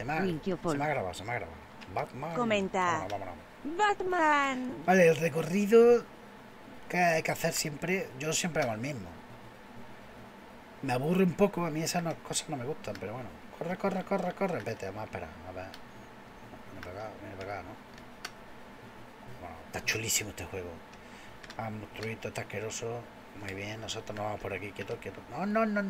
me ha grabado, se me ha grabado. Batman. Comenta. Vámonos. Batman. Vale, el recorrido que hay que hacer siempre, yo siempre hago el mismo. Me aburre un poco, a mí esas cosas no me gustan, pero bueno. Corre. Vete, vamos a esperar. A ver. Viene para acá, ¿no? Bueno, está chulísimo este juego. Ah, monstruito, está asqueroso. Muy bien, nosotros nos vamos por aquí, quieto. No.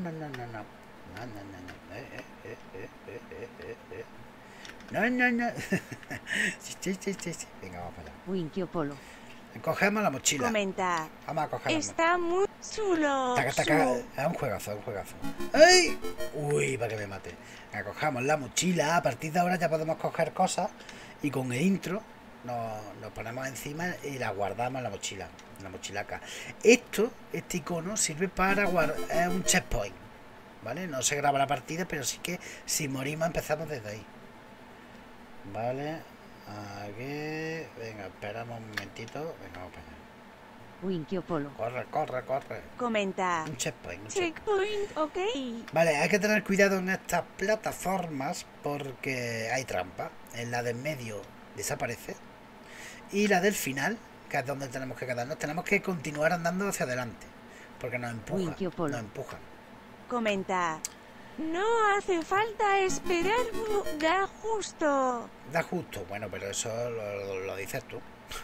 No. Sí. Venga, vamos para allá. Winky Polo. Cogemos la mochila. Comenta. Vamos a cogerla. Está muy chulo. Taca. Es un juegazo. ¡Ay! Uy, para que me mate. Cogemos la mochila. A partir de ahora ya podemos coger cosas. Y con el intro nos ponemos encima y la guardamos en la mochila. En la mochilaca. Este icono sirve para guardar. Es un checkpoint. ¿Vale? No se graba la partida, pero sí que si morimos empezamos desde ahí. Vale. Aquí. Venga, esperamos un momentito. Venga, vamos para allá. Winky Polo. Corre. Comenta. Un checkpoint. Checkpoint, ok. Vale, hay que tener cuidado en estas plataformas porque hay trampa. En la del medio desaparece. Y la del final, que es donde tenemos que quedarnos, tenemos que continuar andando hacia adelante. Porque nos empuja. Nos empujan. Comenta. No hace falta esperar, da justo. Da justo, bueno, pero eso lo dices tú.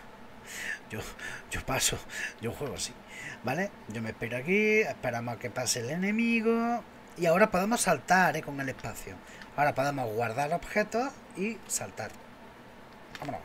Yo paso, yo juego así, ¿vale? Yo me espero aquí, esperamos a que pase el enemigo. Y ahora podemos saltar, con el espacio. Ahora podemos guardar objetos y saltar. Vámonos.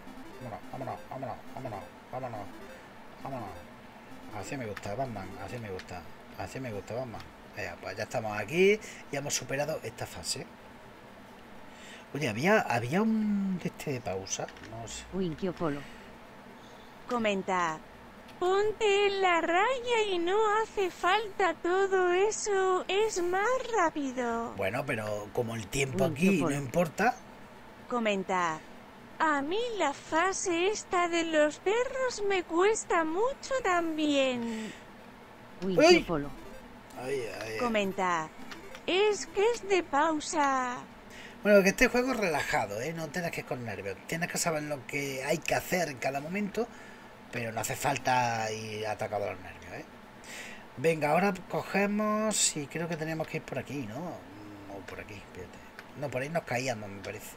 Así me gusta, Batman, así me gusta, Batman. Pues ya estamos aquí y hemos superado esta fase. Oye, había un de pausa, no sé. Winky Polo. Comenta. Ponte en la raya y no hace falta todo eso, es más rápido. Bueno, pero como el tiempo aquí no importa. Comenta. A mí la fase esta de los perros me cuesta mucho también. Winky Polo. Comenta. Es que es de pausa. Bueno, que este juego es relajado, no tienes que ir con nervios. Tienes que saber lo que hay que hacer en cada momento, pero no hace falta ir atacado a los nervios, Venga, ahora cogemos y creo que teníamos que ir por aquí, ¿no? O por aquí, fíjate. No, por ahí nos caíamos, me parece.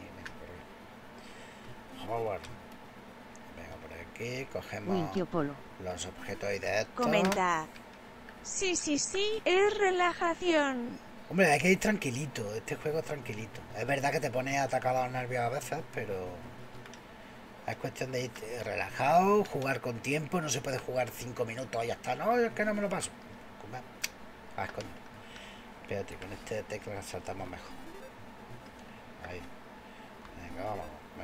Howard. Venga, por aquí, cogemos los objetos ahí de estos. Comenta. Sí, es relajación. Hombre, hay que ir tranquilito, este juego es tranquilito. Es verdad que te pone atacado a los nervios a veces, pero es cuestión de ir relajado, jugar con tiempo, no se puede jugar 5 minutos y ya está. No, es que no me lo paso. Coño. Espérate, con este tecla saltamos mejor. Ahí. Venga, vamos.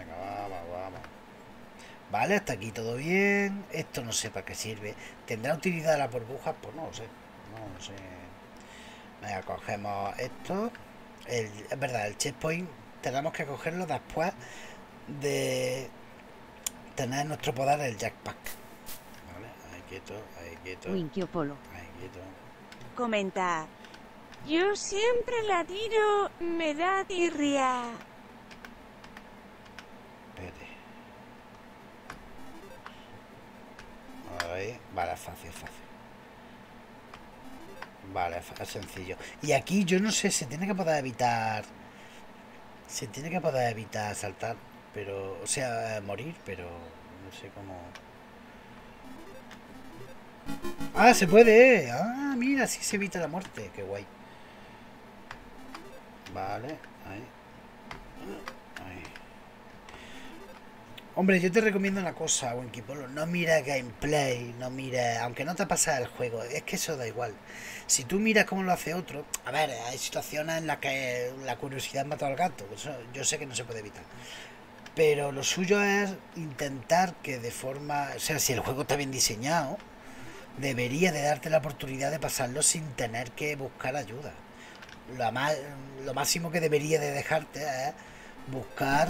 Vale, hasta aquí todo bien. Esto no sé para qué sirve. ¿Tendrá utilidad las burbujas? Pues no lo sé. Venga, cogemos esto. Es verdad, el checkpoint tenemos que cogerlo después de tener nuestro poder el jackpack. Vale, ahí quieto. Winky Polo. Ahí quieto. Comenta. Yo siempre la tiro, me da tirria. Espérate. Ahí. Vale, es fácil. Vale, es sencillo. Y aquí yo no sé, se tiene que poder evitar saltar, pero, o sea, morir, pero no sé cómo. Ah, se puede. Ah, mira, sí se evita la muerte. Qué guay. Vale, ahí. Hombre, yo te recomiendo una cosa, Winky Polo. No mires gameplay, no mires. Aunque no te pasa el juego, es que eso da igual. Si tú miras cómo lo hace otro. A ver, hay situaciones en las que la curiosidad mata al gato. Eso yo sé que no se puede evitar. Pero lo suyo es intentar que de forma. O sea, si el juego está bien diseñado, debería de darte la oportunidad de pasarlo sin tener que buscar ayuda. Lo máximo que debería de dejarte es buscar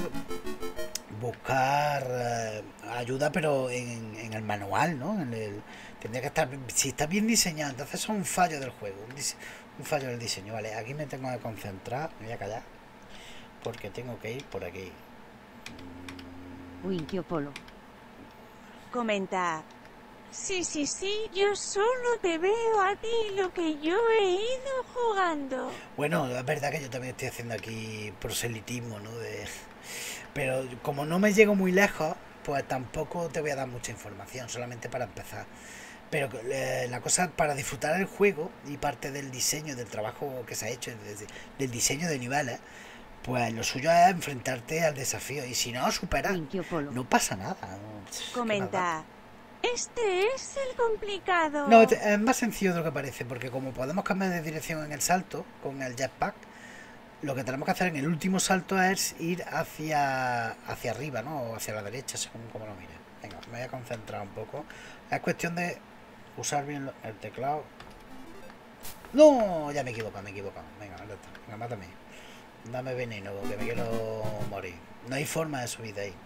ayuda, pero en el manual, ¿no? Tendría que estar, si está bien diseñado. Entonces eso es un fallo del juego, un fallo del diseño. Vale, aquí me tengo que concentrar, me voy a callar porque tengo que ir por aquí. Winkiopolo. Comenta. Sí, yo solo te veo a ti lo que yo he ido jugando. Bueno, es verdad que yo también estoy haciendo aquí proselitismo, ¿no? Pero como no me llego muy lejos, pues tampoco te voy a dar mucha información, solamente para empezar. Pero la cosa, para disfrutar el juego y parte del diseño, del trabajo que se ha hecho, del diseño de niveles, pues lo suyo es enfrentarte al desafío. Y si no superas, no pasa nada. Comenta. Este es el complicado. No, es más sencillo de lo que parece, porque como podemos cambiar de dirección en el salto con el jetpack, lo que tenemos que hacer en el último salto es ir hacia arriba, ¿no? O hacia la derecha, según como lo mires. Venga, me voy a concentrar un poco. Es cuestión de usar bien el teclado. ¡No! Ya me he equivocado. Venga, venga, mátame. Dame veneno, que me quiero morir. No hay forma de subir de ahí.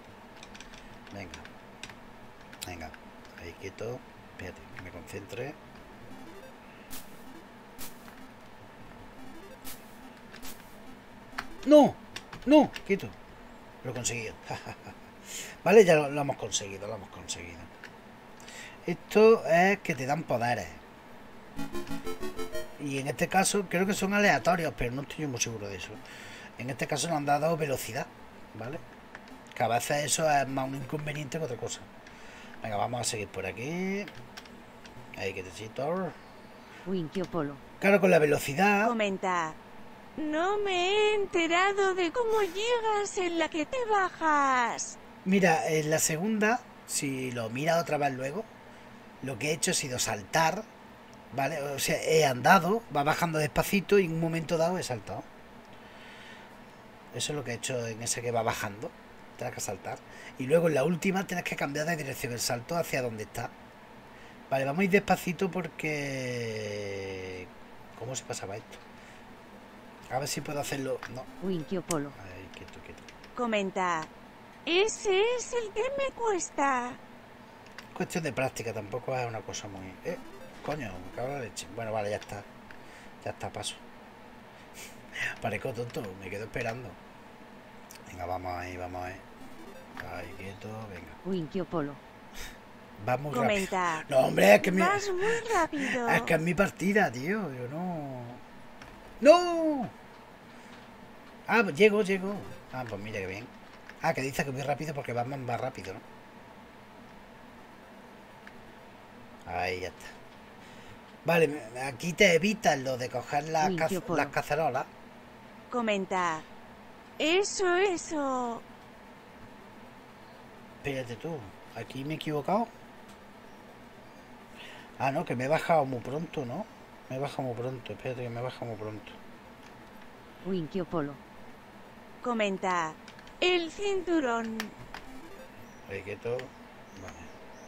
Venga. Ahí quieto. Espérate, que me concentre. ¡No! Quieto. Lo he conseguido. Vale, ya lo hemos conseguido. Esto es que te dan poderes. Y en este caso creo que son aleatorios, pero no estoy muy seguro de eso. En este caso nos han dado velocidad, ¿vale? Que a veces eso es más un inconveniente que otra cosa. Venga, vamos a seguir por aquí. Ahí que te chito. Winkiopolo. Claro, con la velocidad. Comenta. No me he enterado de cómo llegas en la que te bajas. Mira, en la segunda, si lo miras otra vez luego, lo que he hecho ha sido saltar, ¿vale? O sea, he andado, va bajando despacito y en un momento dado he saltado. Eso es lo que he hecho en ese que va bajando. Tienes que saltar. Y luego en la última tienes que cambiar de dirección el salto hacia donde está. Vale, vamos a ir despacito porque... ¿Cómo se pasaba esto? A ver si puedo hacerlo... No. Winkiopolo. Ay, quieto. Comenta. Ese es el que me cuesta. Cuestión de práctica, tampoco es una cosa muy... Coño, me cago en la leche. Bueno, vale, ya está, paso. Parezco tonto, me quedo esperando. Venga, vamos ahí. Ahí, quieto, venga. Winkiopolo. Vas muy Comenta. rápido. No, hombre, es que vas muy rápido. Es que es mi partida, tío. Yo no... ¡No! Ah, pues llego. Ah, pues mira que bien. Ah, que dice que voy rápido porque Batman va rápido, ¿no? Ahí ya está. Vale, aquí te evitas lo de coger las cacerolas. Comenta. Eso. Espérate tú, aquí me he equivocado. Ah, no, que me he bajado muy pronto, ¿no? Espérate que me he bajado muy pronto. Winkiopolo. Comenta. El cinturón. Ahí quieto. Vale.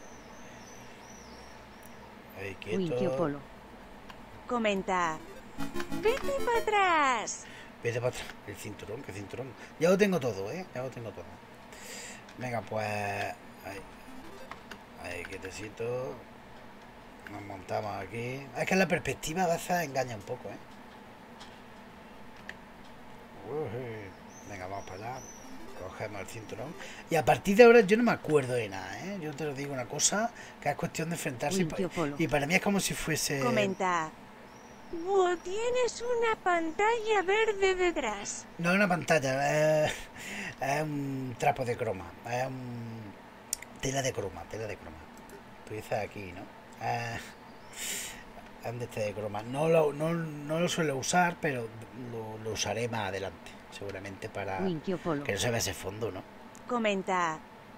Ahí quieto. Winkiopolo. Comenta. Vete para atrás. El cinturón, ¿qué cinturón? Ya lo tengo todo, ¿eh? Venga, pues... Ahí quietecito. Nos montamos aquí. Es que la perspectiva a veces engaña un poco, ¿eh? Venga, vamos para allá. Cogemos el cinturón. Y a partir de ahora yo no me acuerdo de nada, ¿eh? Yo te lo digo una cosa, que es cuestión de enfrentarse. Y para mí es como si fuese... Comenta. Tienes una pantalla verde detrás. No es una pantalla, es un trapo de croma. Es tela de croma. Tú dices aquí, ¿no? Es de croma. No lo suelo usar, pero lo usaré más adelante. Seguramente para que no se vea ese fondo, ¿no? Comenta.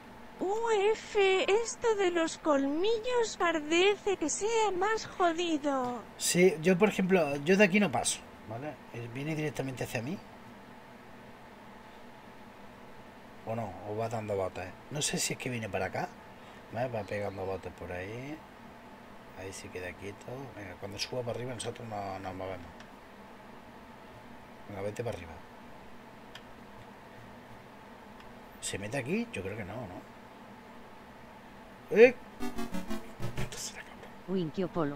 Esto de los colmillos parece que sea más jodido. Sí, yo por ejemplo, yo de aquí no paso, ¿vale? Viene directamente hacia mí. O no, o va dando botes. No sé si es que viene para acá. ¿Vale? Va pegando botes por ahí. Ahí sí queda quieto. Venga, cuando suba para arriba nosotros nos movemos. Venga, vete para arriba. ¿Se mete aquí? Yo creo que no, ¿no? Winkiopolo.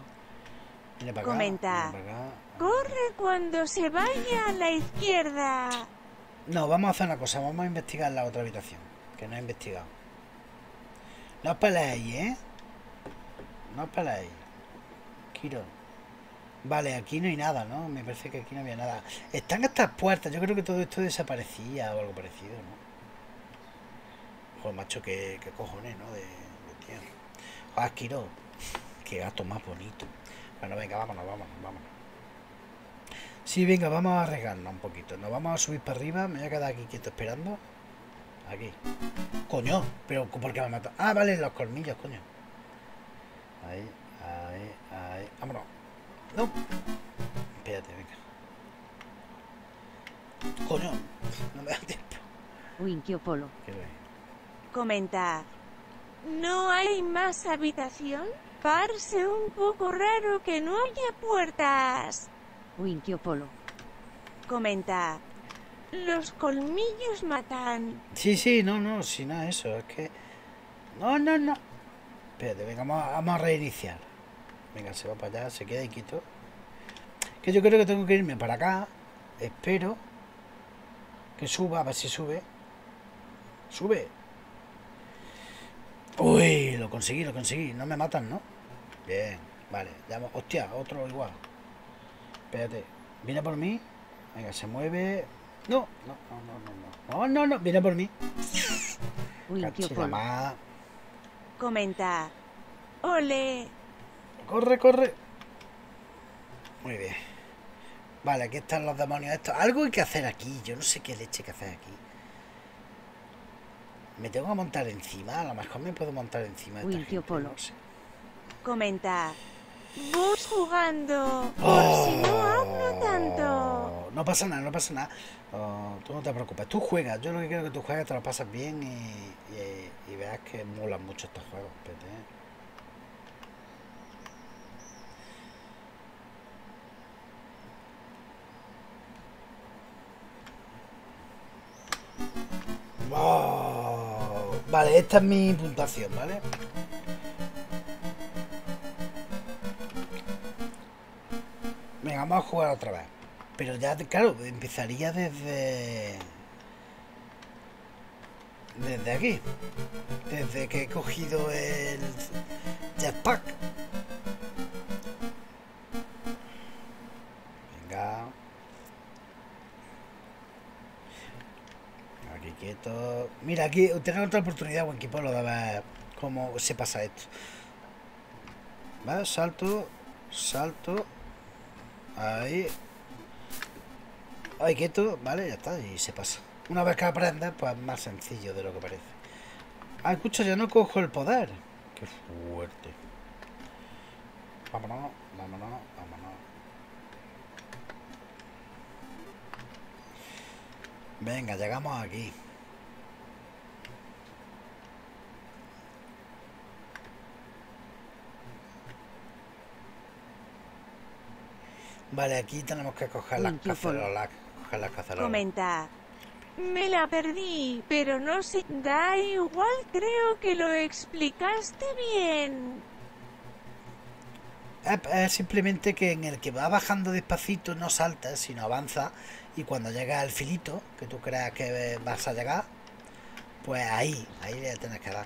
Comenta. Corre cuando se vaya a la izquierda. No, vamos a hacer una cosa. Vamos a investigar la otra habitación, que no he investigado. No os peleéis, ¿eh? No os peleéis. Kiro. Vale, aquí no hay nada, ¿no? Me parece que aquí no había nada. Están estas puertas. Yo creo que todo esto desaparecía o algo parecido, ¿no? Joder, macho, qué cojones, ¿no? De tío. Joder, Kiro. Qué gato más bonito. Bueno, venga, vámonos. Sí, venga, vamos a arriesgarnos un poquito. Nos vamos a subir para arriba. Me voy a quedar aquí quieto esperando. Aquí. Coño, pero ¿por qué me mata? Ah, vale, los colmillos, coño. Ahí. Vámonos. No. Espérate, venga. Coño, no me da tiempo. Winkio Polo. Comenta. ¿No hay más habitación? Parece un poco raro que no haya puertas. Winkio Polo. Comenta. Los colmillos matan. Sí, no, si no es eso, es que... No. Espérate, venga, vamos a reiniciar. Venga, se va para allá, se queda ahí quieto. Que yo creo que tengo que irme para acá. Espero que suba, a ver si sube. ¡Sube! Uy, lo conseguí. No me matan, ¿no? Bien, vale. Hostia, otro igual. Espérate. ¿Viene por mí? Venga, se mueve. No. Viene por mí. Cachilama. Comenta. Ole. Corre. Muy bien. Vale, aquí están los demonios estos. Algo hay que hacer aquí. Yo no sé qué leche hay que hacer aquí. Me tengo que montar encima. A lo mejor me puedo montar encima de esta gente, Polo. No sé. Comenta. Vos jugando. Por si no hablo tanto. No pasa nada. Tú no te preocupes. Tú juegas. Yo lo que quiero es que tú juegues, te lo pasas bien y veas que molan mucho estos juegos. Espérate, Vale, esta es mi puntuación, ¿vale? Venga, vamos a jugar otra vez. Pero ya, claro, empezaría desde aquí. Desde que he cogido el jetpack. Venga. Aquí quieto. Mira, aquí tenemos otra oportunidad, buen equipo, de ver cómo se pasa esto. ¿Vale? Salto. Ahí. Quieto, vale, ya está, y se pasa. Una vez que aprendes, pues es más sencillo de lo que parece. Ah, escucha, ya no cojo el poder. Qué fuerte. Vámonos. Venga, llegamos aquí. Vale, aquí tenemos que coger las cacerolas. Comenta. Me la perdí, pero no sé. Da igual, creo que lo explicaste bien. Es simplemente que en el que va bajando despacito no saltas, sino avanza. Y cuando llega al filito, que tú creas que vas a llegar, pues ahí le tienes que dar.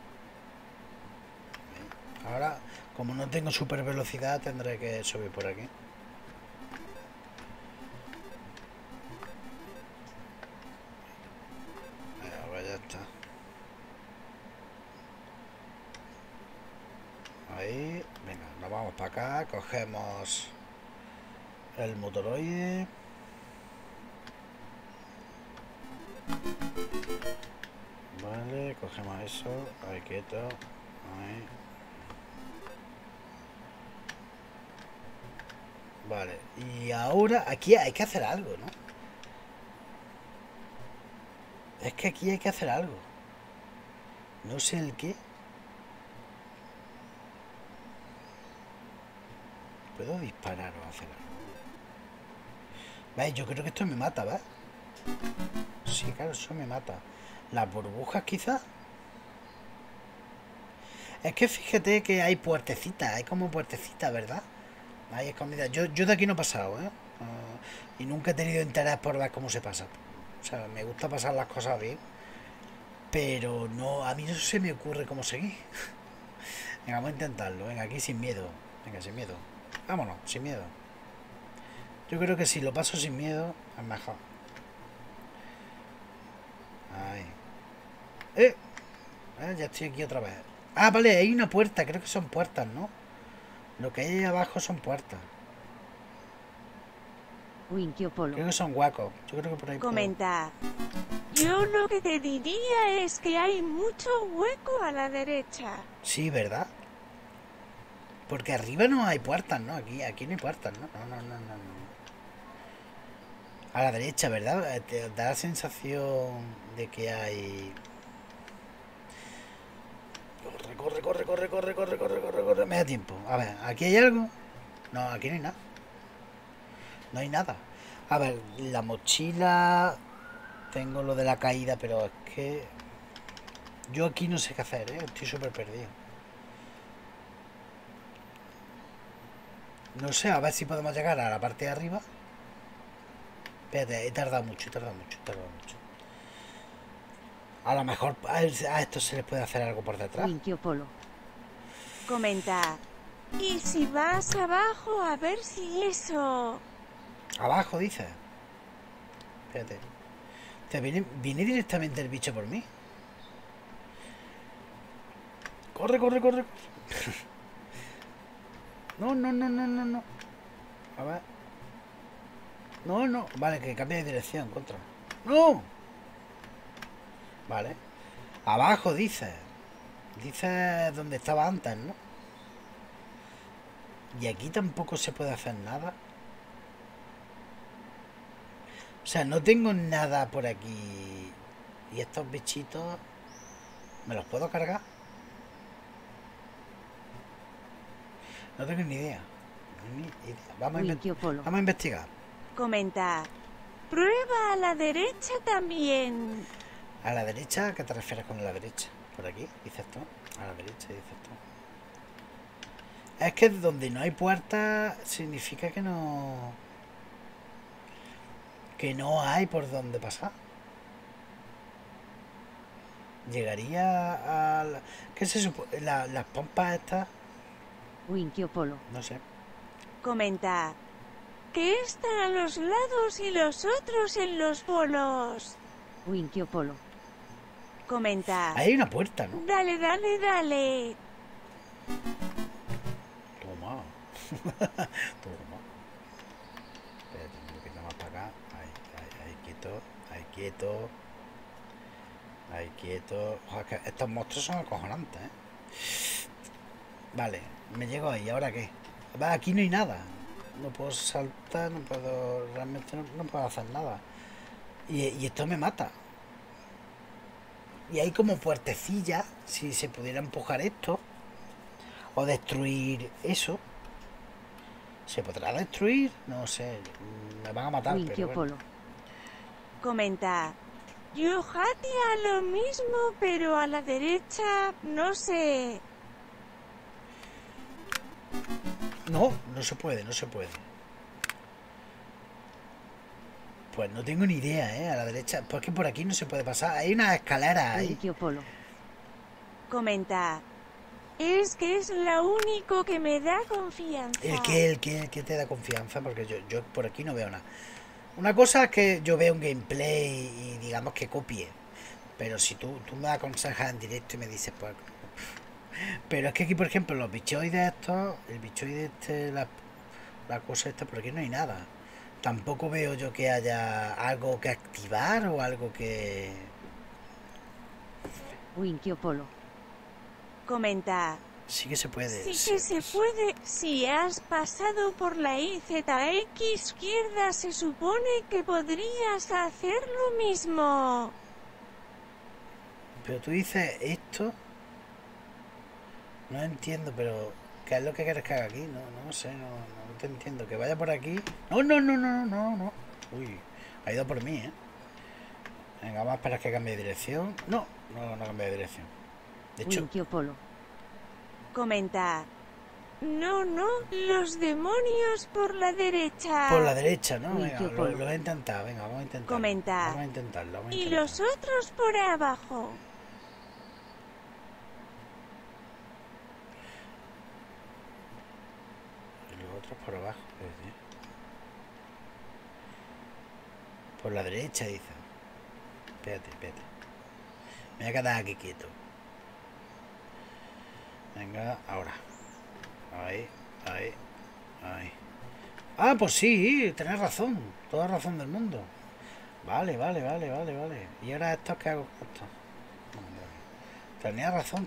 Ahora, como no tengo super velocidad, tendré que subir por aquí. Ya está. Ahí, venga, nos vamos para acá, cogemos el motoroide. Vale, cogemos eso, ahí quieto, ahí. Vale, y ahora aquí hay que hacer algo, ¿no? Es que aquí hay que hacer algo. No sé el qué. ¿Puedo disparar o hacer algo? ¿Veis? Yo creo que esto me mata, ¿ves? Sí, claro, eso me mata. ¿Las burbujas quizás? Es que fíjate que hay puertecitas. Hay como puertecitas, ¿verdad? Hay escondidas. Yo de aquí no he pasado, ¿eh? Y nunca he tenido interés por ver cómo se pasa. sea, me gusta pasar las cosas bien. Pero no, a mí no se me ocurre cómo seguir. Venga, vamos a intentarlo. Venga, aquí sin miedo. Venga, sin miedo. Vámonos, sin miedo. Yo creo que si lo paso sin miedo, es mejor. Ahí. Ya estoy aquí otra vez. Ah, vale, hay una puerta. Creo que son puertas, ¿no? Lo que hay ahí abajo son puertas. Winkiopolo. Creo que son huecos. Yo creo que por ahí comenta. Yo lo que te diría es que hay mucho hueco a la derecha. Sí, ¿verdad? Porque arriba no hay puertas, ¿no? Aquí no hay puertas, ¿no? No. A la derecha, ¿verdad? Te da la sensación de que hay... Corre. Me da tiempo. A ver, ¿aquí hay algo? No, aquí no hay nada. No hay nada. A ver, la mochila... Tengo lo de la caída, pero es que... Yo aquí no sé qué hacer, ¿eh? Estoy súper perdido. No sé, a ver si podemos llegar a la parte de arriba. Espérate, he tardado mucho. A lo mejor a esto se les puede hacer algo por detrás. Winkiopolo. Comenta. ¿Y si vas abajo a ver si eso...? Abajo, dice. Espérate. ¿Viene directamente el bicho por mí? Corre. No. A ver. No. Vale, que cambie de dirección, contra. ¡No! Vale. Abajo, dice. Dice donde estaba antes, ¿no? Y aquí tampoco se puede hacer nada. O sea, no tengo nada por aquí. Y estos bichitos... ¿Me los puedo cargar? No tengo ni idea. Vamos a investigar. Comenta. Prueba a la derecha también. ¿A la derecha? ¿A qué te refieres con la derecha? ¿Por aquí? ¿Dices tú? A la derecha, dices tú. Es que donde no hay puerta significa que no... Que no hay por dónde pasar. Llegaría a... ¿Qué se supone? Las pompas estas... Winkiopolo. No sé. Comenta. Que están a los lados y los otros en los polos. Winkiopolo. Comenta. Ahí hay una puerta, ¿no? Dale. Toma. Espérate, un poquito más para acá. Ahí, quieto. Ojo, que estos monstruos son acojonantes, ¿eh? Vale, me llego ahí. ¿Ahora qué? Va, aquí no hay nada. No puedo saltar, no puedo... Realmente no puedo hacer nada. Y esto me mata. Y hay como puertecillas. Si se pudiera empujar esto. O destruir eso. ¿Se podrá destruir? No sé. Me van a matar. Pero bueno. Comenta. Yo jatea lo mismo, pero a la derecha, no sé. No se puede. Pues no tengo ni idea, ¿eh? A la derecha. Pues que por aquí no se puede pasar. Hay una escalera ahí. Comenta. Es que es lo único que me da confianza. ¿El qué te da confianza? Porque yo por aquí no veo nada. Una cosa es que yo veo un gameplay y digamos que copie. Pero si tú me aconsejas en directo y me dices, pues... Pero es que aquí, por ejemplo, los bichoides estos... El bichoide este, la cosa esta, por aquí no hay nada. Tampoco veo yo que haya algo que activar o algo que... Winkiopolo. Comenta. Sí que se puede. Sí que se puede. Si has pasado por la IZX izquierda, se supone que podrías hacer lo mismo. Pero tú dices esto... No entiendo, pero... ¿Qué es lo que quieres que haga aquí? No sé, no te entiendo. Que vaya por aquí... No. Uy, ha ido por mí, ¿eh? Venga, vamos a esperar que cambie de dirección. No cambie de dirección. De hecho... Winkiopolo. Comenta. No, los demonios por la derecha. Por la derecha, ¿no? Venga, lo voy a intentar, venga, vamos a intentarlo. Comentar. Vamos a intentarlo. Y los otros por abajo. Y los otros por abajo, por la derecha, dice. Espérate. Me voy a quedar aquí quieto. Venga, ahora. Ahí. Ah, pues sí, tenés razón. Toda razón del mundo. Vale. ¿Y ahora esto qué hago con esto? Tenía razón.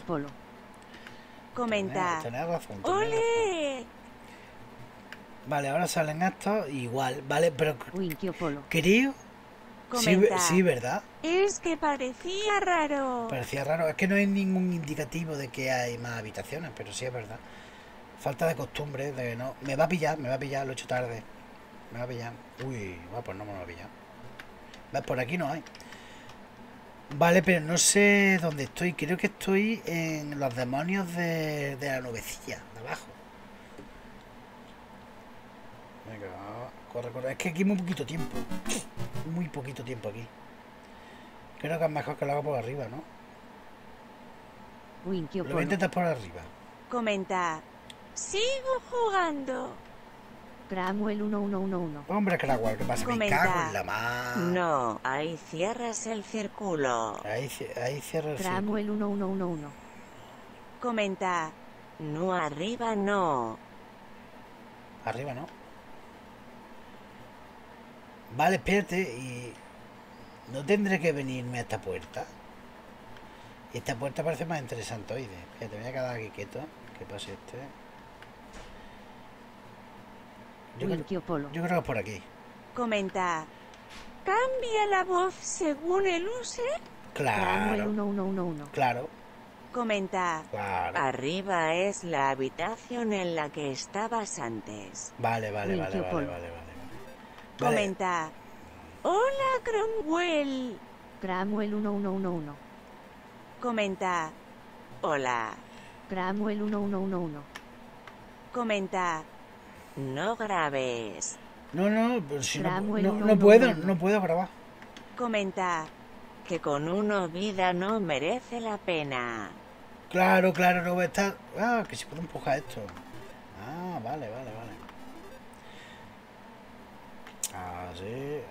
Comenta. Tenía razón. ¡Ole! Vale, ahora salen estos igual, ¿vale? Pero creo... Sí, ¿verdad? Es que parecía raro. Es que no hay ningún indicativo de que hay más habitaciones, pero sí es verdad. Falta de costumbre, de que no... Me va a pillar, lo he hecho tarde. Me va a pillar. Uy, pues no me va a pillar. ¿Ves? Por aquí no hay. Vale, pero no sé dónde estoy. Creo que estoy en los demonios de la nubecilla, de abajo. Venga, corre. Es que aquí muy poquito tiempo. Muy poquito tiempo aquí. Creo que es mejor que lo haga por arriba, ¿no? Lo voy a intentar por arriba. Comenta. Sigo jugando. Cramuel 1111. Hombre, Cramuel, ¿qué pasa? Me cago en la mar. No, ahí cierras el círculo. Ahí cierro el Cramuel círculo. 1111. Comenta. No, arriba no. Arriba no. Vale, espérate, y... ¿No tendré que venirme a esta puerta? Y esta puerta parece más interesante, oye. Te voy a quedar aquí quieto. ¿Qué pasa este? Yo creo que es por aquí. Comenta. ¿Cambia la voz según el use? Claro. 1111. Claro. Comenta. Claro. Arriba es la habitación en la que estabas antes. Vale. Comenta. Hola, Cromwell. Cramuel 1111. Comenta. Hola. Cramuel 1111. Comenta. No grabes. No, pero si no puedo grabar. Comenta. Que con uno vida no merece la pena. Claro, no voy a estar... Ah, que se puede empujar esto. Ah, vale. Así.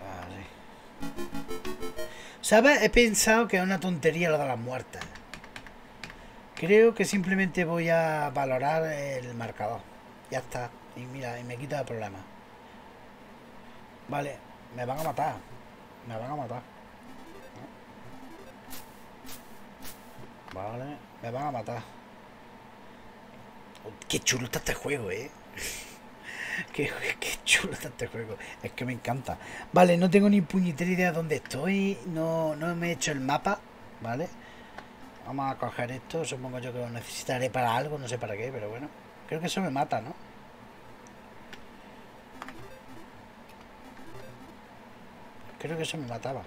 ¿Sabes? He pensado que es una tontería lo de las muertes. Creo que simplemente voy a valorar el marcador. Ya está. Y mira, y me quita el problema. Vale, me van a matar. Vale, me van a matar. Qué chulo está este juego, qué chulo está este juego. Es que me encanta. Vale, no tengo ni puñetera idea de dónde estoy. No me he hecho el mapa. Vale. Vamos a coger esto. Supongo yo que lo necesitaré para algo. No sé para qué, pero bueno. Creo que eso me mata, ¿no? Creo que eso me mataba.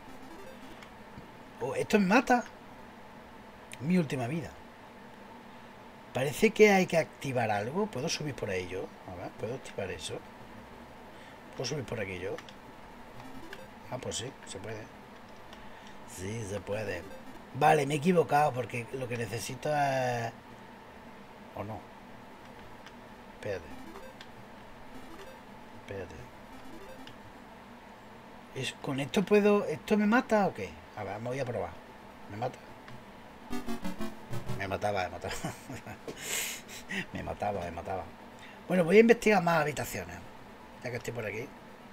Oh, esto me mata. Mi última vida. Parece que hay que activar algo. ¿Puedo subir por ahí yo? A ver, ¿puedo activar eso? ¿Puedo subir por aquí yo? Ah, pues sí, se puede. Sí, se puede. Vale, me he equivocado porque lo que necesito es... ¿O no? Espérate. ¿Con esto puedo...? ¿Esto me mata o qué? A ver, me voy a probar. ¿Me mata? Me mataba. me mataba. Bueno, voy a investigar más habitaciones. Ya que estoy por aquí.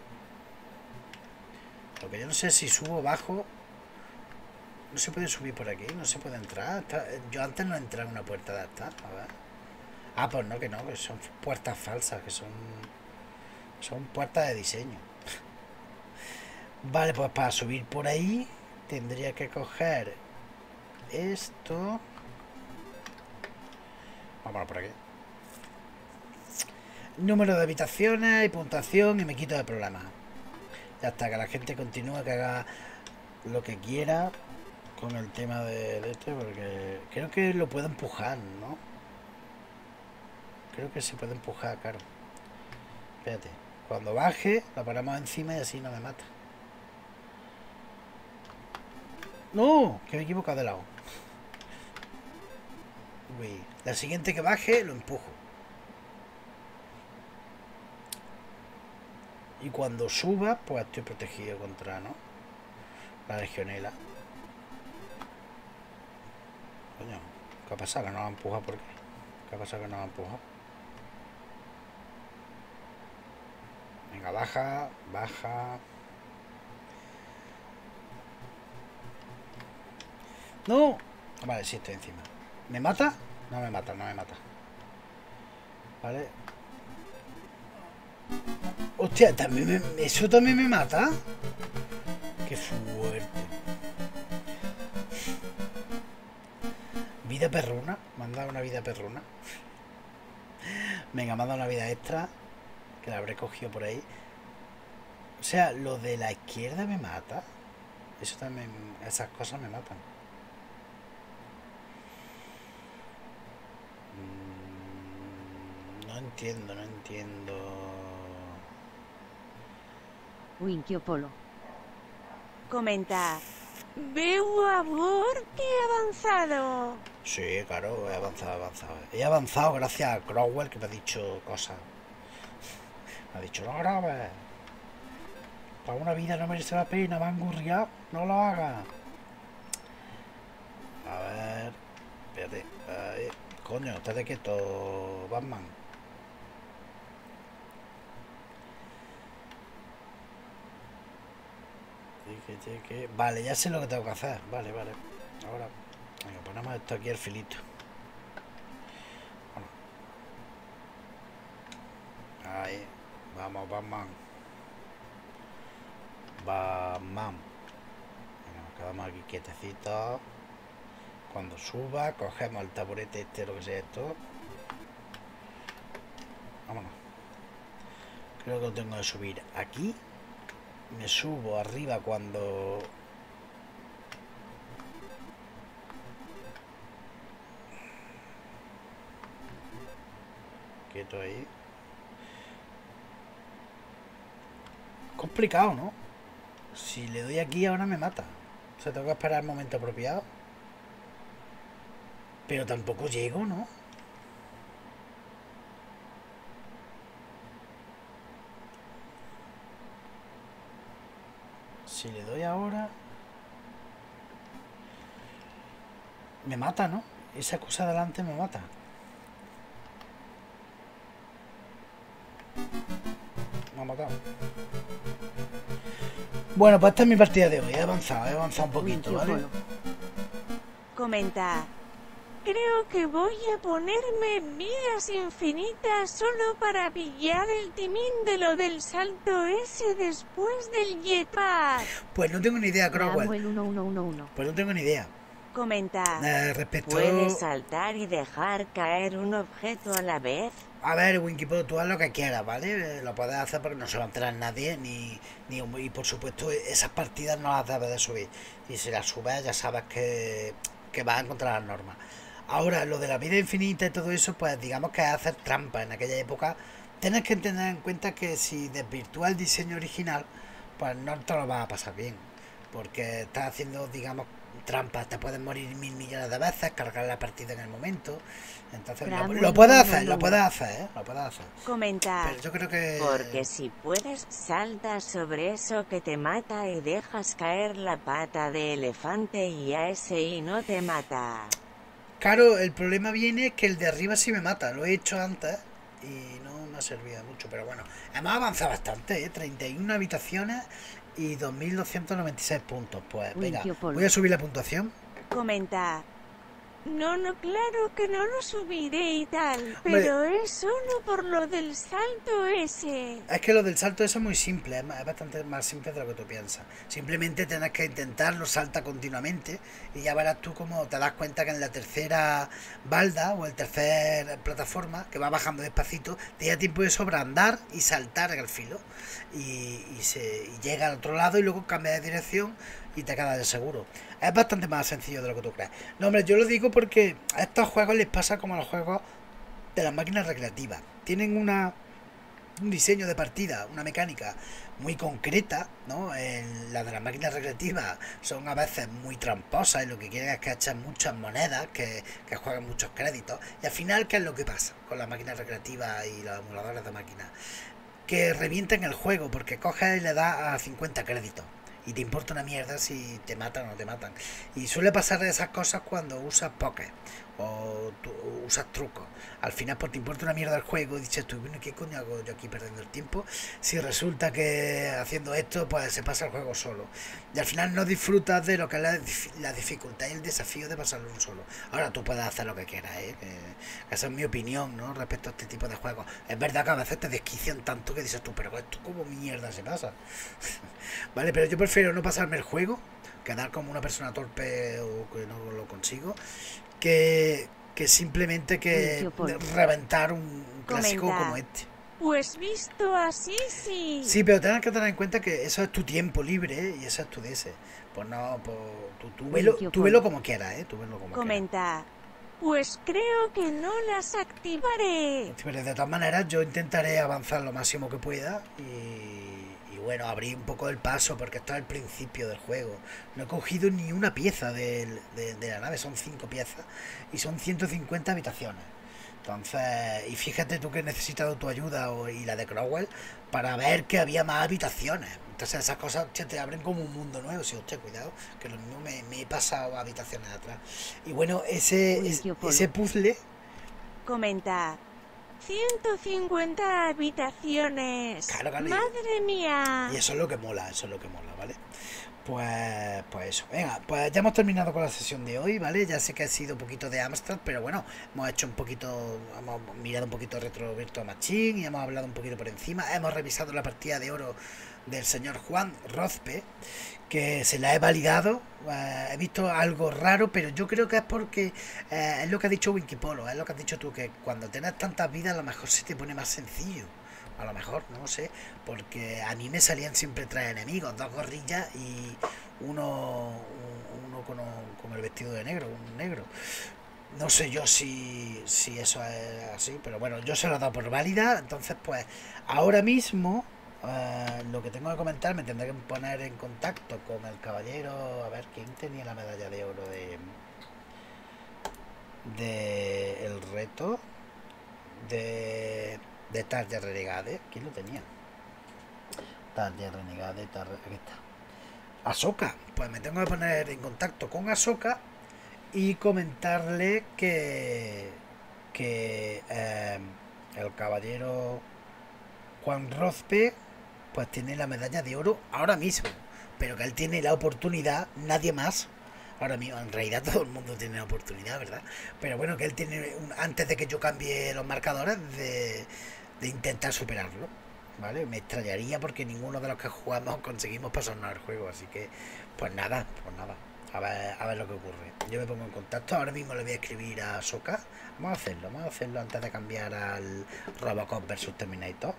Lo que yo no sé si subo o bajo. No se puede subir por aquí. No se puede entrar. Yo antes no entré en una puerta de esta. A ver. Ah, pues no, que son puertas falsas. Que son puertas de diseño. Vale, pues para subir por ahí tendría que coger esto. Vámonos por aquí. Número de habitaciones y puntuación y me quito de problema. Ya está, que la gente continúe, que haga lo que quiera con el tema de este, porque creo que lo puedo empujar, ¿no? creo que se puede empujar, claro. Espérate. Cuando baje, lo ponemos encima y así no me mata. ¡No! Que me he equivocado de lado. Uy. La siguiente que baje, lo empujo. Y cuando suba, pues estoy protegido contra, ¿no? La legionela. Coño, ¿qué ha pasado? ¿Que no la empuja? ¿Por qué? ¿Qué ha pasado que no la empuja? Venga, baja, baja. ¡No! Vale, sí, estoy encima. ¿Me mata? No me mata, no me mata. Vale. Hostia, ¿eso también me mata? Qué fuerte. Vida perruna. Me han dado una vida perruna. Venga, me han dado una vida extra. Que la habré cogido por ahí. O sea, lo de la izquierda me mata. Eso también. Esas cosas me matan. No entiendo, no entiendo. Winkiopolo. Comenta. Veo a Bor que ha avanzado. Sí, claro, he avanzado, he avanzado. He avanzado gracias a Crowell, que me ha dicho cosas. Me ha dicho, no grabes. Para una vida no merece la pena, me han gurriado. No lo hagas. A ver. Espérate. Ahí. Coño, estate quieto, Batman. Vale, ya sé lo que tengo que hacer. Vale, vale. Ahora, venga, ponemos esto aquí al filito. Bueno. Ahí. Vamos, Batman. Batman. Venga, nos quedamos aquí quietecitos. Cuando suba, cogemos el taburete este, lo que sea esto. Vámonos. Creo que lo tengo que subir aquí. Me subo arriba cuando... Quieto ahí. Complicado, ¿no? Si le doy aquí ahora me mata. O sea, tengo que esperar el momento apropiado. Pero tampoco llego, ¿no? Si le doy ahora... Me mata, ¿no? Esa cosa de adelante me mata. Me ha matado. Bueno, pues esta es mi partida de hoy. He avanzado un poquito, ¿vale? Comenta. Creo que voy a ponerme vidas infinitas solo para pillar el timín de lo del salto ese después del jetpack. Pues no tengo ni idea, Crowell. Pues no tengo ni idea. Comenta. Respecto... ¿Puedes saltar y dejar caer un objeto a la vez? A ver, Winkipo, tú haz lo que quieras, ¿vale? Lo puedes hacer porque no se va a enterar nadie, y por supuesto esas partidas no las debes de subir. Y si las subes ya sabes que vas a encontrar las normas. Ahora, lo de la vida infinita y todo eso, pues digamos que es hacer trampa. En aquella época tienes que tener en cuenta que si desvirtúas el diseño original, pues no te lo vas a pasar bien. Porque estás haciendo, digamos, trampas. Te puedes morir 1000 millones de veces, cargar la partida en el momento. Entonces, lo puedes hacer, lo puedes hacer, ¿eh? Lo puedes hacer. Comentar. Pero yo creo que... Porque si puedes, saltas sobre eso que te mata y dejas caer la pata de elefante y a ese y no te mata. Claro, el problema viene que el de arriba sí me mata. Lo he hecho antes y no me ha servido mucho. Pero bueno, hemos avanzado bastante, ¿eh? 31 habitaciones y 2296 puntos. Pues venga, voy a subir la puntuación. Comenta. No, claro que no lo subiré y tal, pero es solo por lo del salto ese. Es que lo del salto ese es muy simple, es bastante más simple de lo que tú piensas. Simplemente tienes que intentarlo, salta continuamente y ya verás tú cómo te das cuenta que en la tercera balda o el tercer plataforma, que va bajando despacito, te da tiempo de sobra andar y saltar al filo y llega al otro lado y luego cambia de dirección y te quedas de seguro. Es bastante más sencillo de lo que tú crees. No, hombre, yo lo digo porque a estos juegos les pasa como a los juegos de las máquinas recreativas. Tienen un diseño de partida, una mecánica muy concreta, ¿no? Las de las máquinas recreativas son a veces muy tramposas y lo que quieren es que echen muchas monedas, que jueguen muchos créditos. Y al final, ¿qué es lo que pasa con las máquinas recreativas y los emuladores de máquinas? Que revienten el juego porque coges y le das a 50 créditos. Y te importa una mierda si te matan o no te matan. Y suele pasar esas cosas cuando usas Poké o usas trucos. Al final pues te importa una mierda el juego y dices tú, bueno, ¿qué coño hago yo aquí perdiendo el tiempo? Si resulta que haciendo esto pues se pasa el juego solo. Y al final no disfrutas de lo que es la dificultad y el desafío de pasarlo un solo. Ahora tú puedes hacer lo que quieras, que esa es mi opinión, ¿no? Respecto a este tipo de juegos. Es verdad que a veces te desquician tanto que dices tú, pero esto como mierda se pasa. Vale, pero yo prefiero no pasarme el juego, quedar como una persona torpe o que no lo consigo, que simplemente que reventar un clásico como este. Pues visto así, sí. Sí, pero tienes que tener en cuenta que eso es tu tiempo libre y eso es tu DS. Pues no, pues tú velo como quieras, tú velo como quieras. Pues creo que no las activaré. Pero de todas maneras yo intentaré avanzar lo máximo que pueda y bueno, abrir un poco el paso porque esto es el principio del juego. No he cogido ni una pieza de la nave, son 5 piezas y son 150 habitaciones. Entonces, y fíjate tú que he necesitado tu ayuda y la de Crowell para ver que había más habitaciones. Entonces esas cosas te abren como un mundo nuevo. Si hostia, cuidado, que lo mismo me he pasado habitaciones atrás. Y bueno, ese puzzle... Comenta. 150 habitaciones. Claro, Madre mía. Y eso es lo que mola, ¿vale? Pues eso. Venga, pues ya hemos terminado con la sesión de hoy, ¿vale? Ya sé que ha sido un poquito de Amstrad, pero bueno, hemos mirado un poquito Retro Virtua Machine y hemos hablado un poquito por encima. Hemos revisado la partida de oro del señor Juan Rozpe, que se la he validado. He visto algo raro, pero yo creo que es porque es lo que ha dicho Winkipolo, es lo que has dicho tú, que cuando tienes tantas vidas a lo mejor se te pone más sencillo. A lo mejor, no lo sé, porque a mí me salían siempre 3 enemigos, 2 gorrillas y uno con el vestido de negro, un negro. No sé yo si eso es así, pero bueno, yo se lo he dado por válida. Entonces pues ahora mismo lo que tengo que comentar, me tendré que poner en contacto con el caballero, a ver quién tenía la medalla de oro de el reto de Tarja Renegade. ¿Quién lo tenía? Tarja Renegade, aquí está. Ahsoka. Pues me tengo que poner en contacto con Ahsoka y comentarle que el caballero Juan Rozpe pues tiene la medalla de oro ahora mismo, pero que él tiene la oportunidad, nadie más. Ahora mismo, en realidad todo el mundo tiene la oportunidad, ¿verdad? Pero bueno, que él tiene, antes de que yo cambie los marcadores, de intentar superarlo, ¿vale? Me extrañaría porque ninguno de los que jugamos conseguimos pasarnos al juego, así que, pues nada. A ver lo que ocurre. Yo me pongo en contacto, ahora mismo le voy a escribir a Ahsoka. Vamos a hacerlo antes de cambiar al Robocop vs Terminator.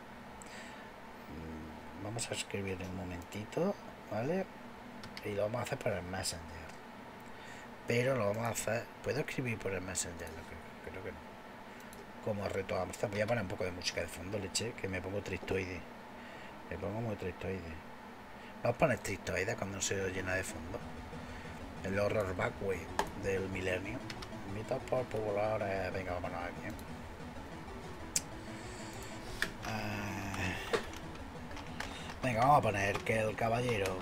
Vamos a escribir un momentito, ¿vale? Y lo vamos a hacer por el Messenger. Pero lo vamos a hacer... ¿Puedo escribir por el Messenger? Creo que no. Como reto a Amstrad. Voy a poner un poco de música de fondo, leche, que me pongo tristoide. Me pongo muy tristoide. Vamos a poner tristoide cuando se llena de fondo. El horror backway del milenio. Invitados por populares. Venga, vámonos aquí. Venga, vamos a poner que el caballero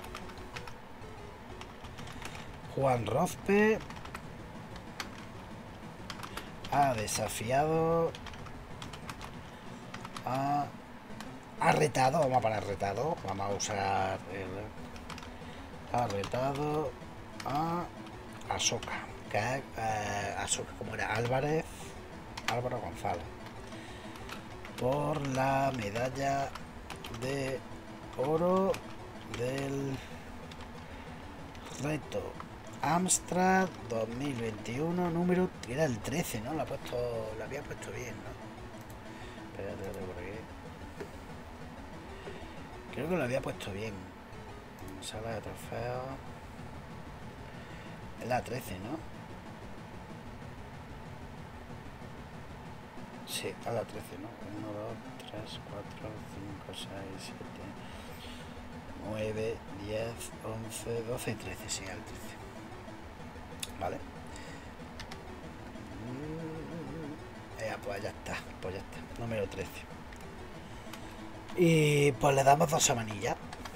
Juan Rozpe ha desafiado ha retado, vamos a poner retado, vamos a usar ha retado a Ahsoka, que Ahsoka, como era Álvaro González, por la medalla de oro del reto Amstrad 2021, número, era el 13, ¿no? Lo había puesto bien, ¿no? Espérate por aquí. Creo que lo había puesto bien. Sala de trofeos. Es la 13, ¿no? Sí, a la 13, ¿no? 1, 2, 3, 4, 5, 6, 7, 9, 10, 11, 12 y 13, sí, al 13. Vale. Pues ya está, número 13. Y pues le damos 2 semanillas.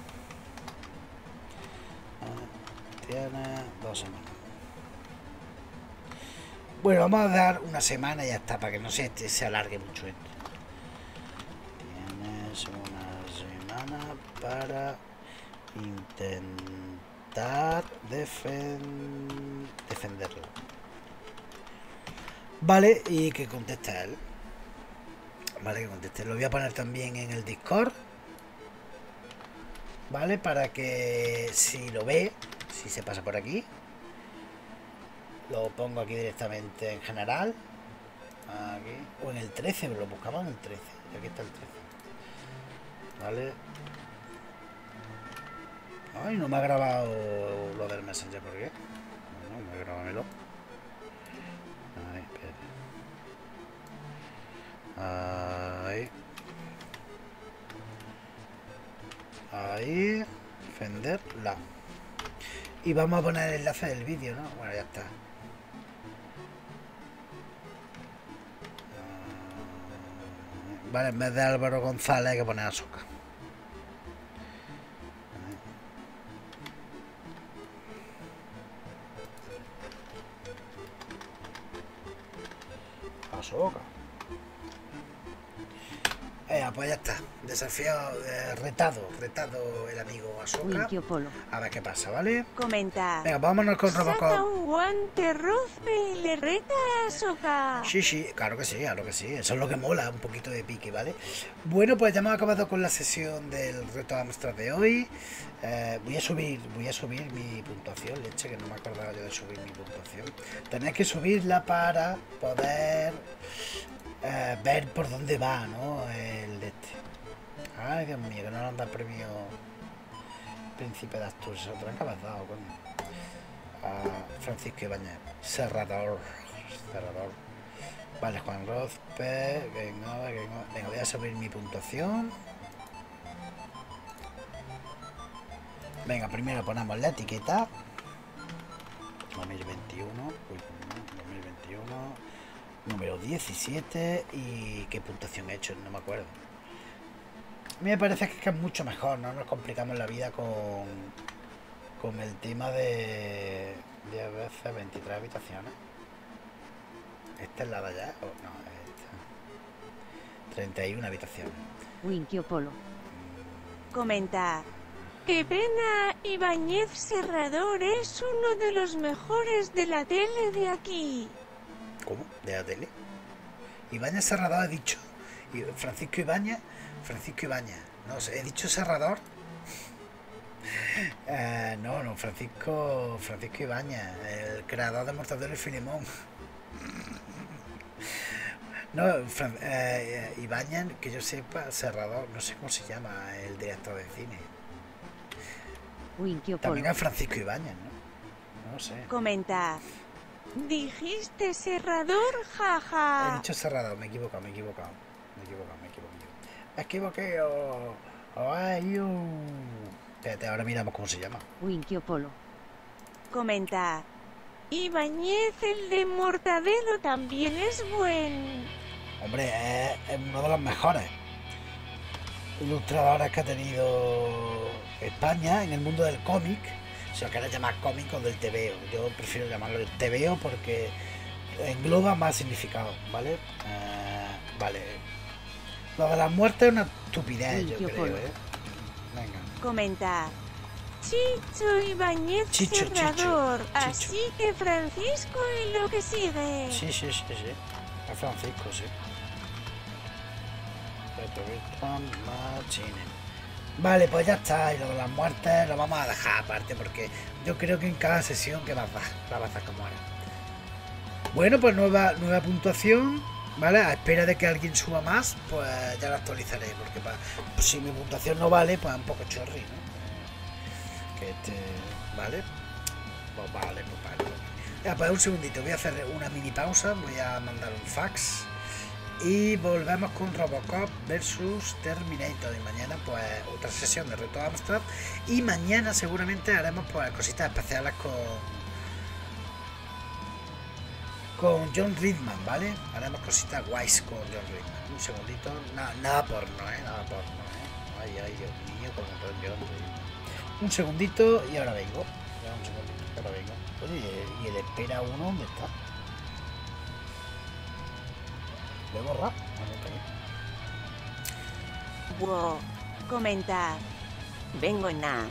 Tiene 2 semanas. Bueno, vamos a dar una semana y ya está, para que no se alargue mucho esto. Tienes una semana para intentar defenderlo. Vale, y que conteste él. Vale, que conteste. Lo voy a poner también en el Discord. Vale, para que si lo ve, si se pasa por aquí, lo pongo aquí directamente en general. Aquí. O en el 13, pero lo buscamos en el 13. Y aquí está el 13. Vale. Ay, no me ha grabado lo del Messenger, ¿por qué? No, me grabámelo. Ahí, espérate. Ahí. Ahí. Defenderla. Y vamos a poner el enlace del vídeo, ¿no? Bueno, ya está. Vale, en vez de Álvaro González hay que poner Asoka. Asoka. Pues ya está. Desafío, retado el amigo Asoka. A ver qué pasa, ¿vale? Comenta. Venga, vámonos con Robocop. Saca un guante roce y le reta a Asoka. Sí, claro que sí, Eso es lo que mola, un poquito de pique, ¿vale? Bueno, pues ya hemos acabado con la sesión del reto Amstrad de hoy. Voy a subir mi puntuación, leche, que no me acordaba yo de subir mi puntuación. Tenéis que subirla para poder ver por dónde va, ¿no? El de este. Ay, Dios mío, que no nos da premio Príncipe de Asturias. ¿Otra vez que has dado, coño? Francisco Ibáñez, cerrador. Vale, Juan Rozpe, venga, voy a subir mi puntuación. Venga, primero ponemos la etiqueta 2021, número 17. Y qué puntuación he hecho, no me acuerdo. A mí me parece que es mucho mejor, no nos complicamos la vida con el tema de 10 veces 23 habitaciones. ¿Esta es la de allá? Oh, no, esta. 31 habitaciones. Winkio Polo. Comenta. Qué pena, Ibáñez Serrador es uno de los mejores de la tele de aquí. ¿Cómo? ¿De la tele? Ibáñez Serrador ha dicho. Francisco Ibáñez. No sé, ¿he dicho Serrador? No, Francisco Ibáñez, el creador de Mortadelo y Filemón. No, Ibáñez, que yo sepa, Serrador, no sé cómo se llama el director de cine. También es Francisco Ibáñez, ¿no? No sé. Comenta. Dijiste Serrador, jaja. He dicho Serrador, me he equivocado. Me equivoqué Espérate, ahora miramos cómo se llama. Winkio Polo. Comenta. Ibáñez, el de Mortadelo, también es buen. Hombre, es uno de los mejores ilustradores que ha tenido España en el mundo del cómic. Si lo quieres llamar cómic o del tebeo, yo prefiero llamarlo del tebeo porque engloba más significado, ¿vale? Vale. Lo de las muertes es una estupidez, yo creo, Venga. Comenta. Chicho Ibáñez Serrador. Así que Francisco y lo que sigue. Sí. Es Francisco, sí. Vale, pues ya está. Y lo de las muertes lo vamos a dejar aparte porque yo creo que en cada sesión que va a dar como era. Bueno, pues nueva puntuación. ¿Vale? A espera de que alguien suba más, pues ya lo actualizaré. Porque pues, si mi puntuación no vale, pues es un poco chorri, ¿no? ¿Vale? Pues vale. Ya, pues un segundito, voy a hacer una mini pausa, voy a mandar un fax Y volvemos con Robocop versus Terminator. Y mañana pues otra sesión de Reto Amstrad. Y mañana seguramente haremos pues cositas especiales con John Ridman, ¿vale? Haremos cositas guays con John Ridman. Un segundito. Nada porno, nada porno, Ay, Dios mío, como John Ridman. Un segundito y ahora vengo. Un segundito, ahora vengo. Oye, ¿y el espera uno dónde está? ¿Lo he borrado? Wow, comenta. Vengo en nada.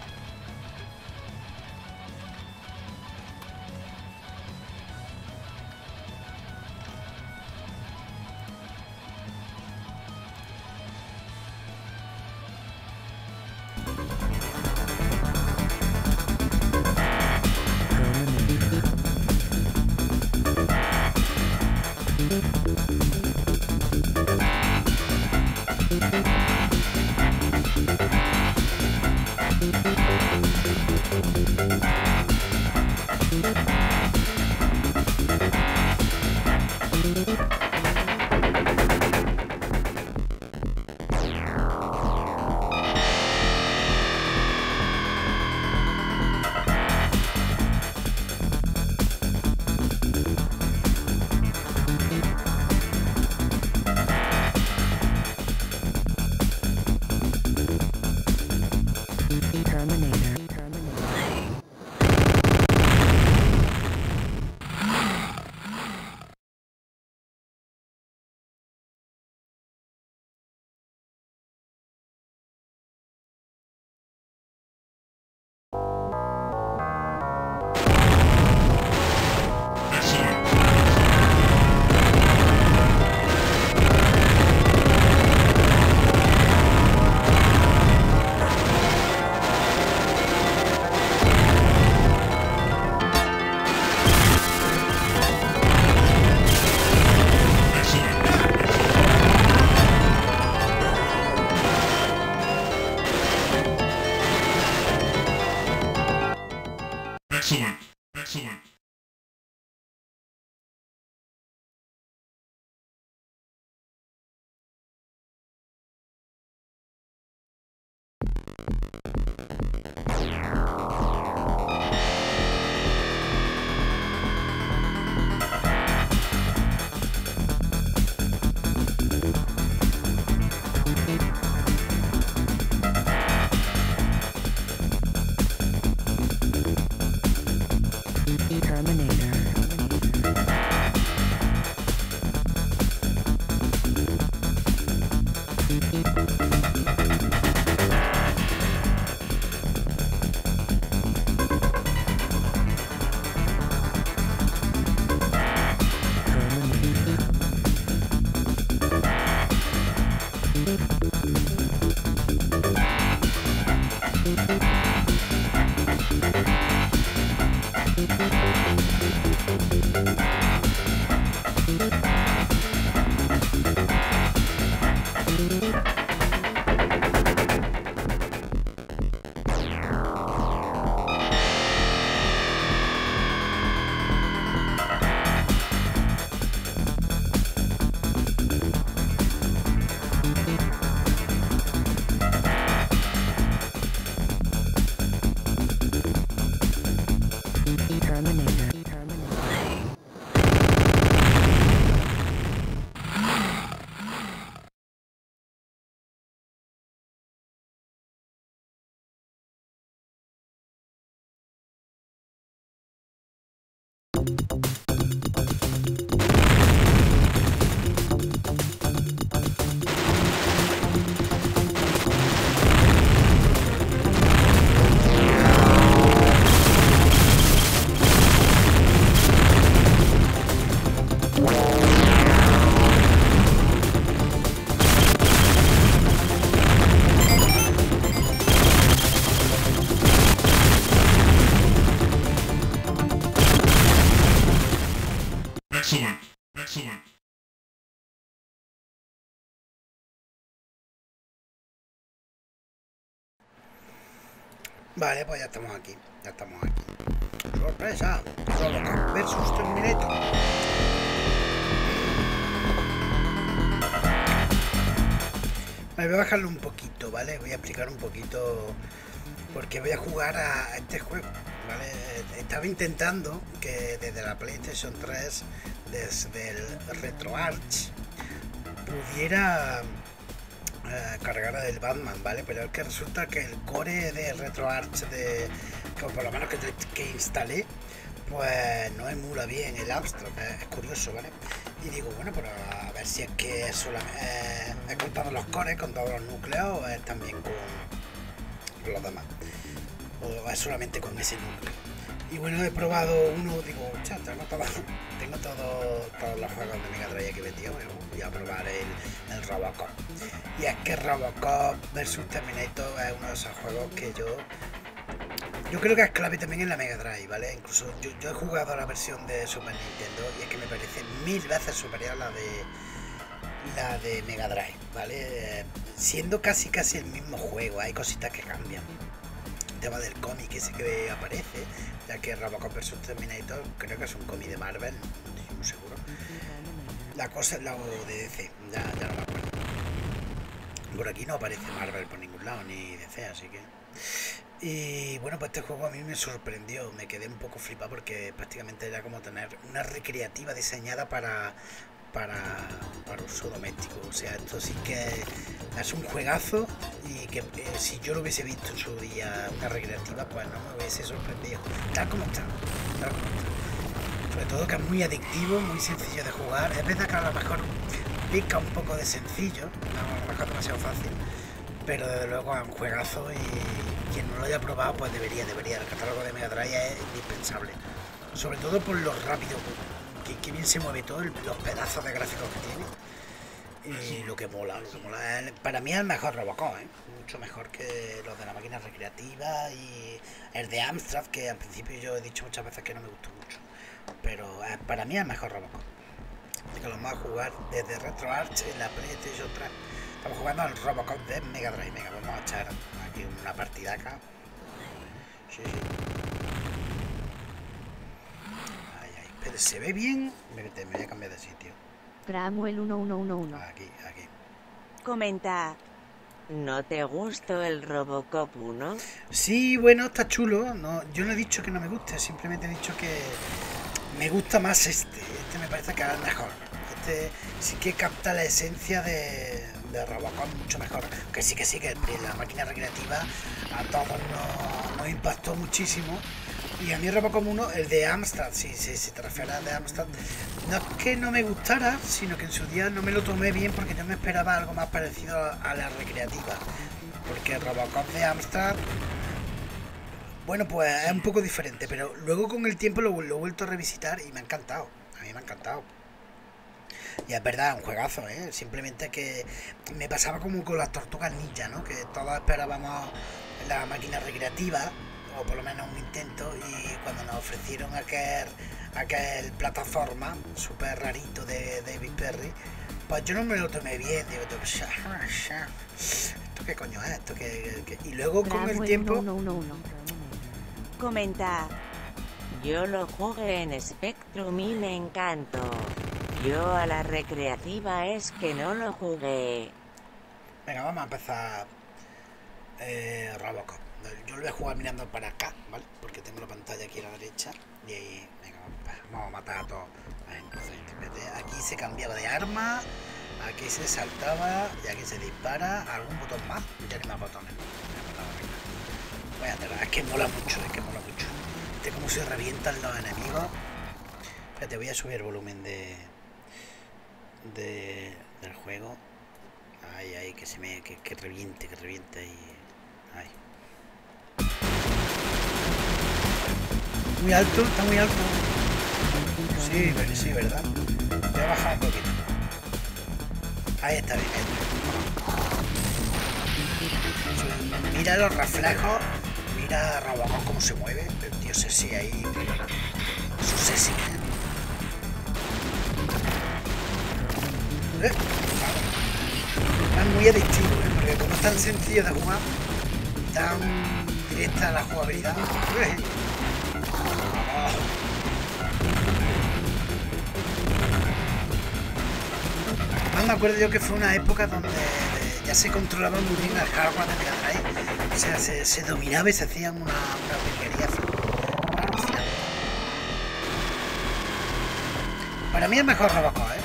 Vale, pues ya estamos aquí. ¡Sorpresa! Robocop versus Terminator. Voy a bajarlo un poquito, ¿vale? Voy a explicar un poquito porque voy a jugar a este juego, ¿vale? Estaba intentando que desde la PlayStation 3, desde el RetroArch, pudiera cargar el Batman, ¿vale? Pero es que resulta que el core de RetroArch, que por lo menos que instalé, pues no emula bien el Abstract, es curioso, ¿vale? Y digo, bueno, pero a ver si es que es con todos los cores, con todos los núcleos, o es también con los demás, o es solamente con ese núcleo. Y bueno, he probado uno, digo, tengo todos los juegos de Mega Drive que metido, bueno, voy a probar el Robocop. Y es que Robocop vs Terminator es uno de esos juegos que yo creo que es clave también en la Mega Drive, ¿vale? Incluso yo he jugado la versión de Super Nintendo y es que me parece 1000 veces superior a la de Mega Drive, ¿vale? Siendo casi el mismo juego, hay cositas que cambian. El tema del cómic ese que aparece, ya que Robocop vs Terminator creo que es un cómic de Marvel, no estoy muy seguro. La cosa es la de DC, ya no me acuerdo. Por aquí no aparece Marvel por ningún lado, ni DC, así que... Y bueno, pues este juego a mí me sorprendió, me quedé un poco flipado porque prácticamente era como tener una recreativa diseñada para uso doméstico. O sea, esto sí que es un juegazo y que si yo lo hubiese visto en su día una recreativa, pues no me hubiese sorprendido. Tal como está. Sobre todo que es muy adictivo, muy sencillo de jugar. Es verdad que a lo mejor pica un poco de sencillo, a lo mejor demasiado fácil, pero desde luego es un juegazo y quien no lo haya probado pues debería. El catálogo de Mega Drive es indispensable, sobre todo por lo rápido que bien se mueve todo, los pedazos de gráficos que tiene y lo que mola. Para mí es el mejor Robocop, mucho mejor que los de la máquina recreativa y el de Amstrad, que al principio yo he dicho muchas veces que no me gustó mucho, pero para mí es el mejor Robocop. Que lo vamos a jugar desde RetroArch en la PlayStation 3. Estamos jugando al Robocop de Mega Drive. Venga, vamos a echar aquí una partida acá. Sí. Ay, pero se ve bien. Me voy a cambiar de sitio. Cramuel 1111. Aquí. Comenta. ¿No te gustó el Robocop 1? Sí, bueno, está chulo. No, yo no he dicho que no me guste, simplemente he dicho que me gusta más este. Este me parece que es el mejor. Este sí que capta la esencia de Robocop mucho mejor. Que sí, que la máquina recreativa a todos nos impactó muchísimo. Y a mí Robocop 1, el de Amstrad, si te refieres al de Amstrad, no es que no me gustara, sino que en su día no me lo tomé bien porque yo me esperaba algo más parecido a la recreativa. Porque el Robocop de Amstrad, bueno, pues es un poco diferente, pero luego con el tiempo lo he vuelto a revisitar y me ha encantado. A mí me ha encantado. Y es verdad, un juegazo, simplemente que me pasaba como con las Tortugas Ninja, ¿no? Que todos esperábamos la máquina recreativa, o por lo menos un intento, y cuando nos ofrecieron aquel plataforma súper rarito de David Perry, pues yo no me lo tomé bien, digo, ¿esto qué coño es? Y luego con el tiempo... Comenta. Yo lo jugué en Spectrum y me encantó. Yo a la recreativa es que no lo jugué. Venga, vamos a empezar Robocop. Yo lo voy a jugar mirando para acá, ¿vale? Porque tengo la pantalla aquí a la derecha. Y ahí, venga, vamos a matar a todos. Entonces, aquí se cambiaba de arma, aquí se saltaba y aquí se dispara. ¿Algún botón más? Ya ni más botones. Es que mola mucho, Este como se revientan los enemigos. Espérate, voy a subir el volumen del juego. Ay, que reviente y... Ay. Muy alto, está muy alto. Sí, ¿verdad? Voy a bajar un poquito. Ahí está bien. Mira los reflejos. Mira a Robocop cómo se mueve. El tío sexy ahí. Eso sexy. Es muy adictivo, porque como es tan sencillo de jugar, tan directa la jugabilidad. Me acuerdo yo que fue una época donde ya se controlaba muy bien el hardware de Mega Drive. O sea, se dominaba y se hacían una virguería. Para mí es mejor Robocop, ¿eh?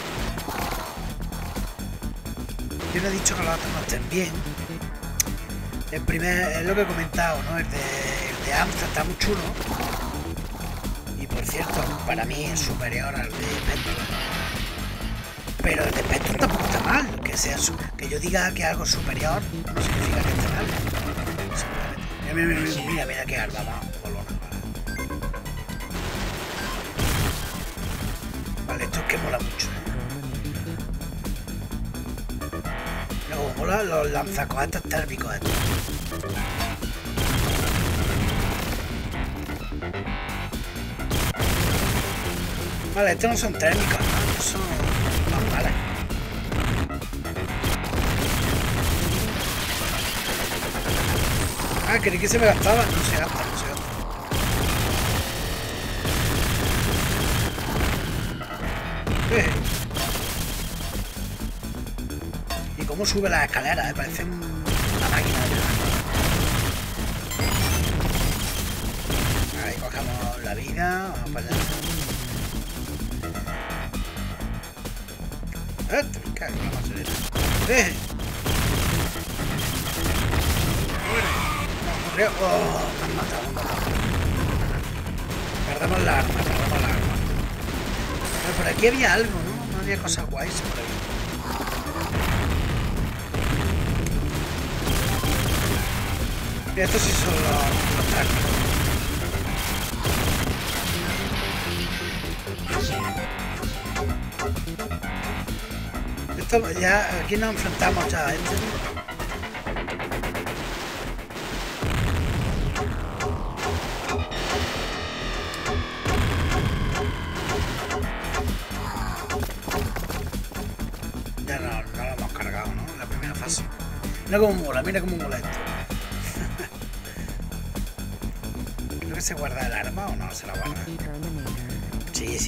Yo no he dicho que los otros no estén bien. El primer, es lo que he comentado, ¿no? El de Amstrad está muy chulo. Y por cierto, para mí es superior al de Spectrum. Pero el de Spectrum tampoco está mal. Que yo diga que algo superior no significa que esté mal. Mira qué arma, va, bolona. Vale, esto es que mola mucho, ¿eh? Luego mola los lanzacohetes térmicos estos. Vale, estos no son térmicos, ¿no? Estos son normales. Ah, creí que se me gastaba. No se gasta, no se gasta. Y cómo sube las escaleras, parece una máquina de verdad. Ahí cogemos la vida, vamos para allá. Vamos a hacer eso. Oh, me han matado. Perdemos la arma. Pero por aquí había algo, ¿no? No había cosas guays por ahí. Y estos sí son los tácticos. Esto ya, aquí nos enfrentamos ya a este. Mira cómo mola esto. Creo que se guarda el arma o no se la guarda. Sí.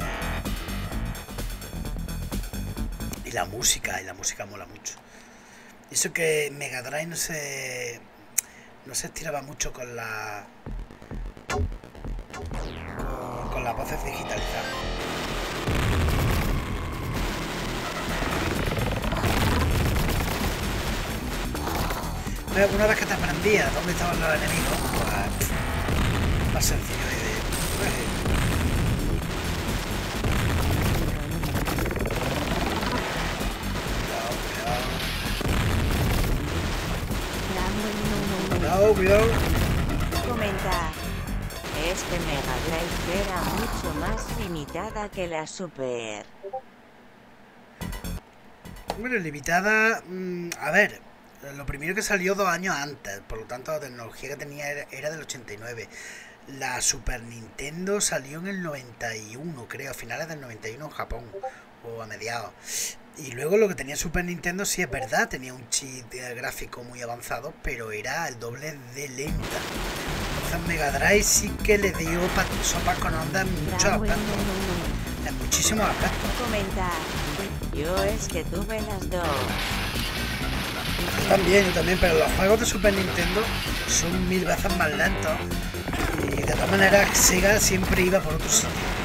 Y la música mola mucho. Eso que Mega Drive no se estiraba mucho con las voces digitalizadas. Una vez que te aprendías dónde estaban los enemigos, pues más sencillo Cuidado. Comenta. Este Mega Drive era mucho más limitada que la Super. Bueno, limitada... a ver... Lo primero que salió 2 años antes, por lo tanto la tecnología que tenía era del 89. La Super Nintendo salió en el 91, creo, a finales del 91 en Japón, o a mediados. Y luego lo que tenía Super Nintendo, sí es verdad, tenía un chip gráfico muy avanzado, pero era el doble de lenta. Entonces Mega Drive sí que le dio sopas con onda en muchos aspectos. En muchísimos aspectos. Comenta. Yo es que tuve las dos. Yo también, pero los juegos de Super Nintendo son 1000 veces más lentos y de todas maneras Sega siempre iba por otro sitio.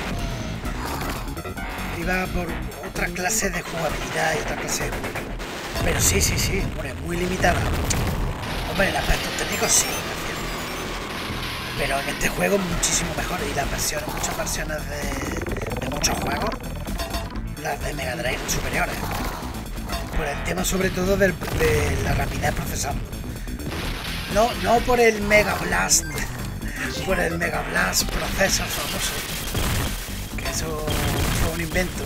Iba por otra clase de jugabilidad y otra clase de juego. Pero sí, hombre, muy limitada. Hombre, en aspectos técnicos sí, pero en este juego muchísimo mejor y las versiones, muchas versiones de muchos juegos, las de Mega Drive superiores. Por el tema sobre todo de la rapidez procesando. No por el Mega Blast, por el Mega Blast Processor famoso, que eso fue un invento.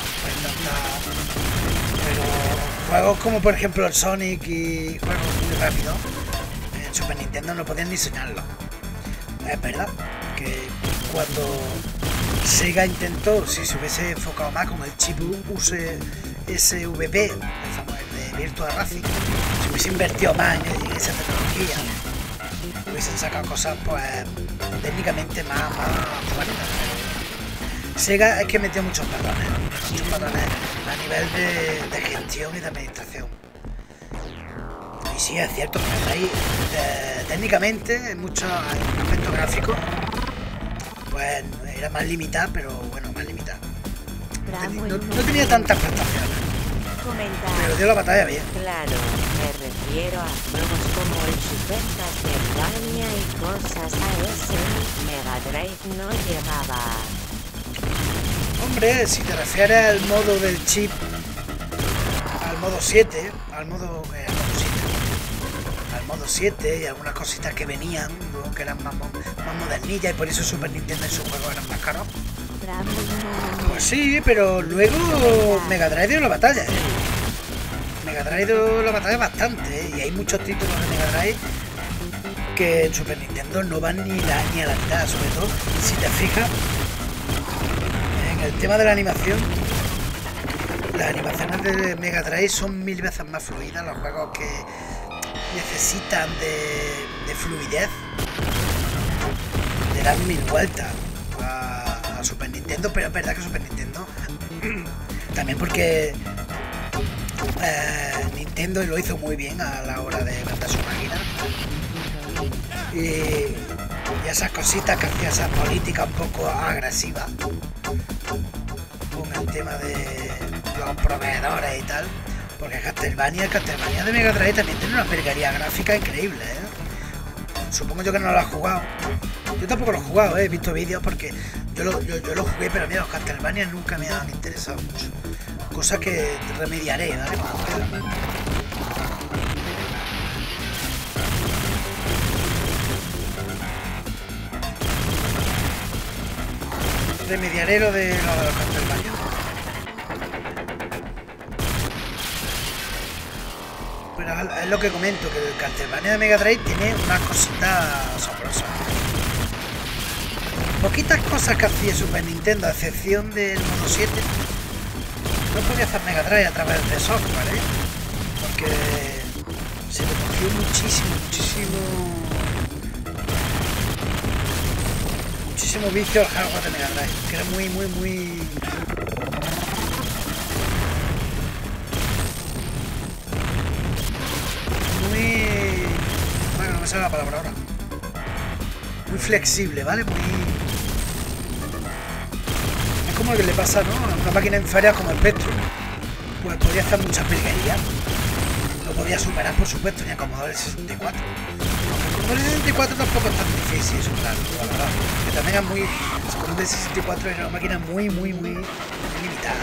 Pero juegos como por ejemplo el Sonic y juegos muy rápidos en Super Nintendo no podían ni soñarlo. Es verdad que cuando Sega intentó, si se hubiese enfocado más con el chip SVP, el de Virtua Racing, si hubiese invertido más en esa tecnología, hubiesen sacado cosas pues técnicamente más fuertes. Sega es que metió muchos patrones a nivel de gestión y de administración. Sí, es cierto, Mega Drive técnicamente, en muchos aspectos gráficos, pues era más limitada, pero bueno, más limitada. No tenía tantas prestaciones. Pero dio la batalla bien. Claro, me refiero a juegos como el Super Castlevania y cosas a ese. Mega Drive no llegaba. Hombre, si te refieres al modo del chip, al modo 7, al modo 7 y algunas cositas que venían, ¿no? Que eran más modernillas y por eso Super Nintendo y sus juegos eran más caros. Pues sí, pero luego Mega Drive dio la batalla, ¿eh? Mega Drive dio la batalla bastante, ¿eh? Y hay muchos títulos de Mega Drive que en Super Nintendo no van ni a la mitad, sobre todo si te fijas en el tema de la animación. Las animaciones de Mega Drive son 1000 veces más fluidas. Los juegos que necesitan de fluidez le dan 1000 vueltas a Super Nintendo, pero es verdad que Super Nintendo también porque Nintendo lo hizo muy bien a la hora de vender su máquina y esas cositas que hacía, esa política un poco agresiva con el tema de los proveedores y tal, porque el Castlevania de Mega Drive también tiene una verguería gráfica increíble, ¿eh? Supongo yo que no lo has jugado. Yo tampoco lo he jugado, he visto vídeos porque yo lo jugué, pero mira, los Castlevania nunca me han interesado mucho. Cosa que remediaré, ¿vale? Remediaré lo de los Castlevania. Pero es lo que comento, que el Castlevania de Mega Drive tiene unas cositas asombrosas. Poquitas cosas que hacía Super Nintendo, a excepción del modo 7, no podía hacer Mega Drive a través de software, ¿eh? Porque se le cogió muchísimo vicio al hardware de Mega Drive, que era muy bueno, no me sale la palabra ahora. Muy flexible, ¿vale? Es como lo que le pasa, ¿no? A una máquina inferior como el Spectrum. Pues podía hacer muchas virguerías. Lo podía superar, por supuesto, ni a Commodore 64. Aunque el Commodore 64 tampoco es tan difícil superarlo, la verdad. Que también es muy... El Commodore 64 era una máquina muy limitada.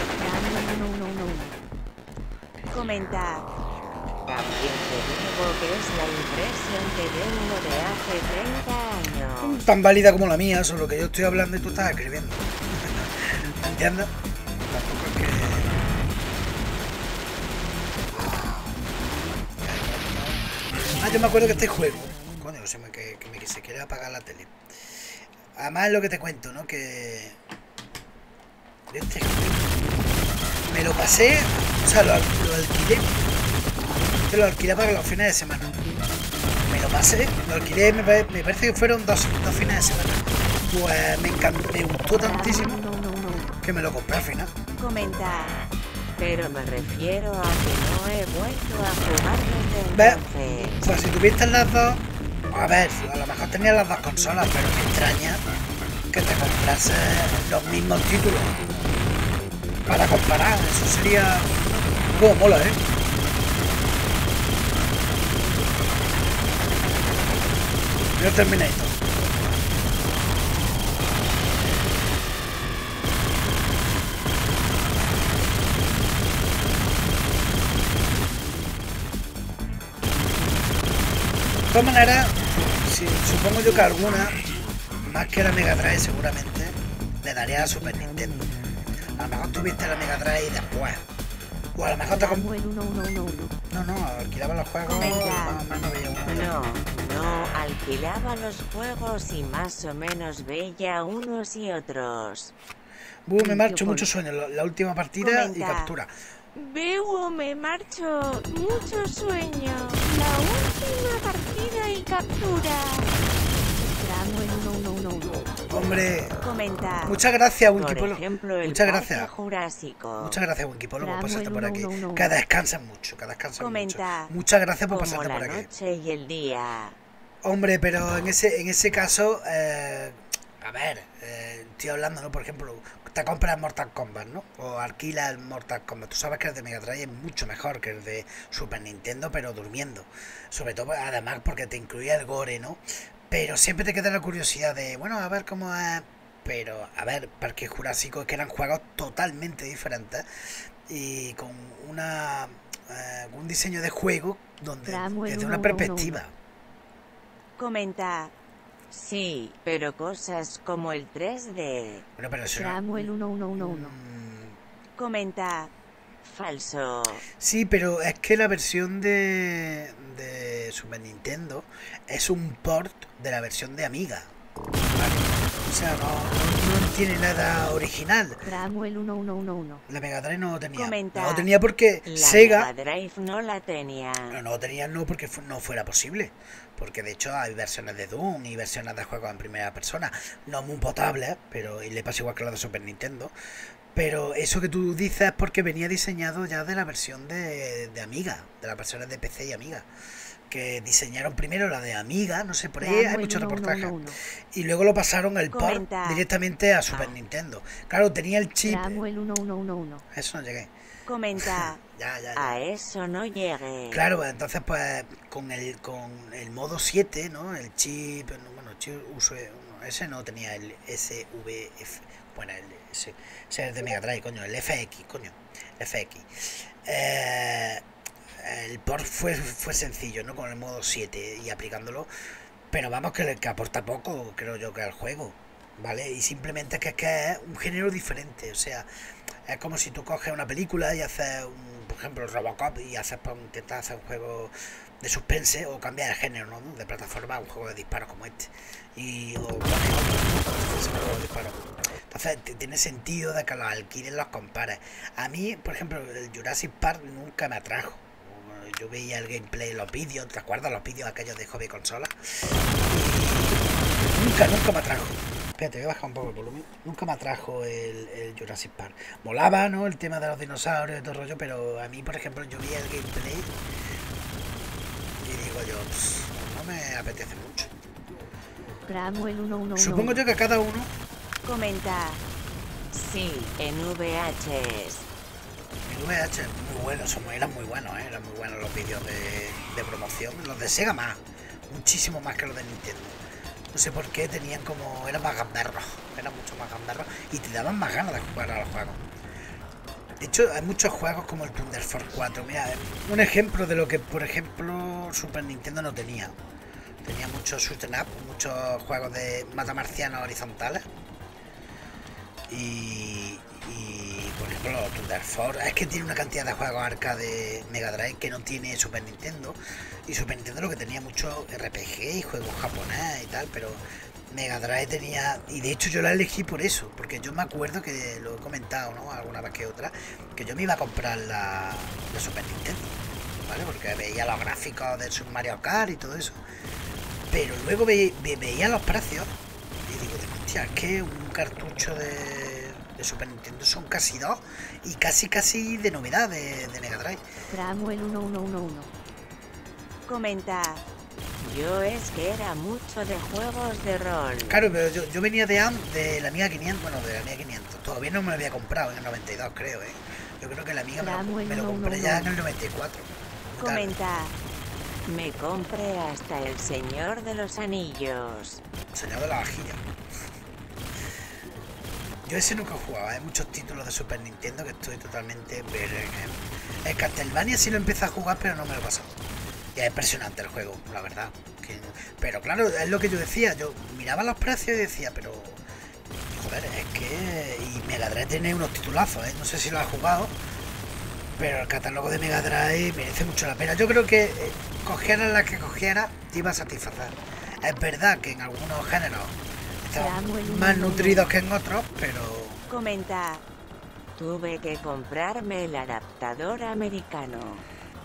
Comentar. También te digo que es la impresión que tengo de hace 30 años. Tan válida como la mía, solo que yo estoy hablando y tú estás escribiendo. ¿Me entiendes? Tampoco es que... yo me acuerdo que este juego... Coño, que se quiere apagar la tele. Además es lo que te cuento, ¿no? Que... Este juego... Me lo pasé... O sea, lo alquilé. Lo alquilé para los fines de semana. Me lo pasé, lo alquilé, me parece que fueron dos fines de semana. Pues me encantó, me gustó tantísimo que me lo compré al final. Comentar. Pero me refiero a que no he vuelto a jugar desde entonces. Pues si tuviste las dos, a ver, a lo mejor tenías las dos consolas, pero me extraña que te comprases los mismos títulos para comparar. Eso sería... Como mola, ¿eh? Yo terminé esto. De todas maneras, sí, supongo yo que alguna, más que la Mega Drive seguramente, le daría a Super Nintendo. A lo mejor tuviste la Mega Drive después. O a lo mejor te No, alquilaba los juegos. No, alquilaba los juegos y más o menos veía unos y otros. Me marcho, mucho sueño. La última partida y captura. Veo, me marcho, mucho sueño. La última partida y captura. Hombre, Comenta. muchas gracias, Winkipolo. Por ejemplo, el Muchas gracias. Jurásico. Muchas gracias, Winkipolo, por pasarte por aquí. No. Que descansen mucho, que descansen Comenta. mucho. Muchas gracias por Como pasarte la por aquí. noche y el día. Hombre, pero en ese caso, a ver, estoy hablando, ¿no? Por ejemplo, te compras Mortal Kombat, ¿no? O alquilas el Mortal Kombat. Tú sabes que el de Mega Drive es mucho mejor que el de Super Nintendo, pero durmiendo. Sobre todo, además, porque te incluía el gore, ¿no? Pero siempre te queda la curiosidad de, bueno, a ver cómo es. Pero, a ver, Parque Jurásico es que eran juegos totalmente diferentes y con un diseño de juego donde desde una perspectiva. Comenta. Sí, pero cosas como el 3D. Bueno, pero eso Samuel 1111. Comenta. Falso. Sí, pero es que la versión de Super Nintendo es un port de la versión de Amiga. ¿Vale? O sea, no tiene nada original. Samuel 1111. La Mega Drive no lo tenía. Comenta. No lo tenía porque La Sega... Mega Drive no la tenía. No lo tenía no porque no fuera posible. Porque de hecho hay versiones de Doom y versiones de juegos en primera persona. No muy potables, pero y le pasa igual que la de Super Nintendo. Pero eso que tú dices es porque venía diseñado ya de la versión de Amiga, de las versiones de PC y Amiga. Que diseñaron primero la de Amiga, no sé, por ahí hay muchos reportajes. Y luego lo pasaron el port directamente a Super Nintendo. Claro, tenía el chip. Samuel 1111. Eso no llegué. Comenta. Ya. A eso no llegué. Claro, entonces pues con el modo 7, ¿no? El chip, bueno, ese no tenía el SVF, bueno, ese es de Mega Drive, coño, el FX, coño, FX. El port fue sencillo, ¿no? Con el modo 7 y aplicándolo, pero vamos que aporta poco, creo yo, que al juego, ¿vale? Y simplemente es que es un género diferente, o sea, es como si tú coges una película y haces, por ejemplo, Robocop y intentas hacer un juego de suspense o cambiar el género, ¿no? De plataforma a un juego de disparos como este. O pones otro juego de disparos. Entonces tiene sentido de que los alquiles los compares. A mí, por ejemplo, el Jurassic Park nunca me atrajo. Yo veía el gameplay, los vídeos, ¿te acuerdas? Los vídeos aquellos de hobby consola. Y nunca me atrajo. Espérate, voy a bajar un poco el volumen. Nunca me atrajo el Jurassic Park. Molaba, ¿no? El tema de los dinosaurios y todo el rollo, pero a mí, por ejemplo, yo veía el gameplay y digo yo, no me apetece mucho. Samuel 1111. Supongo yo que cada uno... Comenta. Sí, en VHS. En VHS, muy buenos, eran muy buenos, eran muy buenos los vídeos de promoción. Los de Sega más, muchísimo más que los de Nintendo. No sé por qué eran más gamberros, eran mucho más gamberros y te daban más ganas de jugar a los juegos. De hecho, hay muchos juegos como el Thunder Force 4. Mira, un ejemplo de lo que, por ejemplo, Super Nintendo no tenía. Tenía muchos shoot 'em up, muchos juegos de matamarcianos horizontales. Y por ejemplo, Thunder Force es que tiene una cantidad de juegos arcade Mega Drive que no tiene Super Nintendo. Y Super Nintendo lo que tenía mucho RPG y juegos japonés y tal, pero Mega Drive tenía... Y de hecho yo la elegí por eso, porque yo me acuerdo que lo he comentado, ¿no? Alguna vez que otra, que yo me iba a comprar la Super Nintendo, ¿vale? Porque veía los gráficos del Super Mario Kart y todo eso. Pero luego veía los precios y digo, hostia, es que un cartucho de Super Nintendo son casi 2 y casi de novedad de Mega Drive. Samuel 1111. Comenta. Yo es que era mucho de juegos de rol. Claro, pero yo venía de la Amiga 500, bueno, de la Amiga 500. Todavía no me lo había comprado en el 92, creo, ¿eh? Yo creo que la Amiga me lo compré ya en el 94. Comenta. Me compré hasta el Señor de los Anillos. El Señor de la Vajilla. Yo ese nunca he jugado, hay muchos títulos de Super Nintendo que estoy totalmente... El Castlevania sí lo empecé a jugar, pero no me lo he pasado. Y es impresionante el juego, la verdad. Pero claro, es lo que yo decía, yo miraba los precios y decía, pero... Joder, es que... Y Mega Drive tiene unos titulazos, ¿eh? No sé si lo has jugado, pero el catálogo de Mega Drive merece mucho la pena. Yo creo que cogieras la que cogieras, te iba a satisfacer. Es verdad que en algunos géneros están más nutridos que en otros, pero... Comenta. Tuve que comprarme el adaptador americano.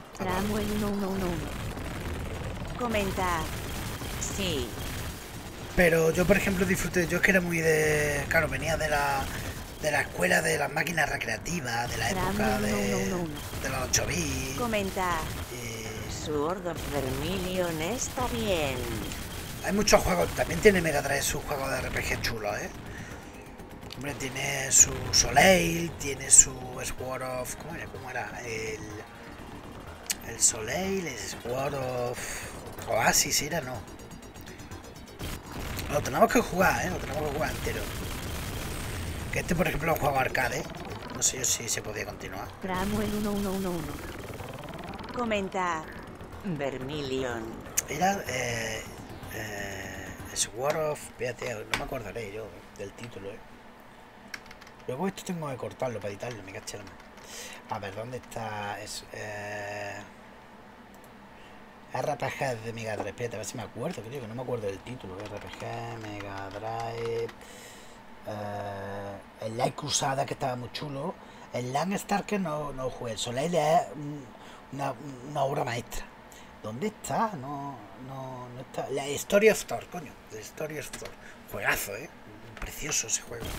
Samuel 1111. Comenta. Sí. Pero yo, por ejemplo, disfruté. Yo es que era muy de... Claro, venía de la escuela de las máquinas recreativas, de la época de los 8 bits. Comenta. Sword of Vermilion está bien. Hay muchos juegos. También tiene Mega Drive sus juegos de RPG chulos, ¿eh? Hombre, tiene su Soleil, tiene su Sword of... ¿Cómo era? El Soleil, el Sword of... Oasis era, no. Lo tenemos que jugar, ¿eh? Lo tenemos que jugar entero. Que este, por ejemplo, es un juego arcade. No sé yo si se podía continuar. Cramuel 1111. Comenta. Vermilion. Era... Sword of... Fíjate, no me acordaré yo del título, ¿eh? Luego esto tengo que cortarlo para editarlo, me caché la mano. A ver, ¿dónde está? RPG de Mega Drive. Espérate, a ver si me acuerdo, creo que no me acuerdo del título. RPG, Mega Drive. El Light Crusada, que estaba muy chulo. El Landstar, que no jugué. El Soleil es una obra maestra. ¿Dónde está? No está. La Story of Thor, coño. La Story of Thor. Juegazo, precioso ese juego.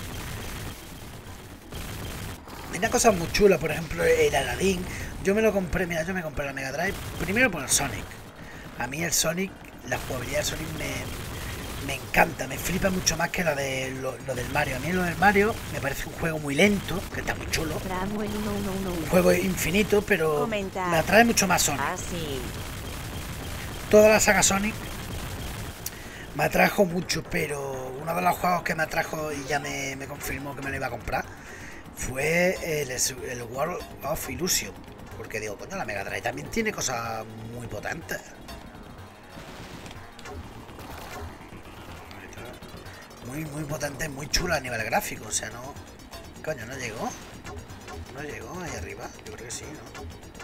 Tenía cosas muy chulas, por ejemplo, el Aladdin. Yo me compré la Mega Drive primero por el Sonic. A mí el Sonic, la jugabilidad del Sonic me encanta, me flipa mucho más que lo del Mario. A mí lo del Mario me parece un juego muy lento, que está muy chulo. Un juego infinito, pero me atrae mucho más Sonic. Sí. Toda la saga Sonic me atrajo mucho, pero uno de los juegos que me atrajo y ya me confirmó que me lo iba a comprar fue el World of Illusion, porque digo, coño, la Mega Drive también tiene cosas muy potentes. Muy potentes, muy chula a nivel gráfico, o sea, no... Coño, ¿no llegó? ¿No llegó ahí arriba? Yo creo que sí, ¿no?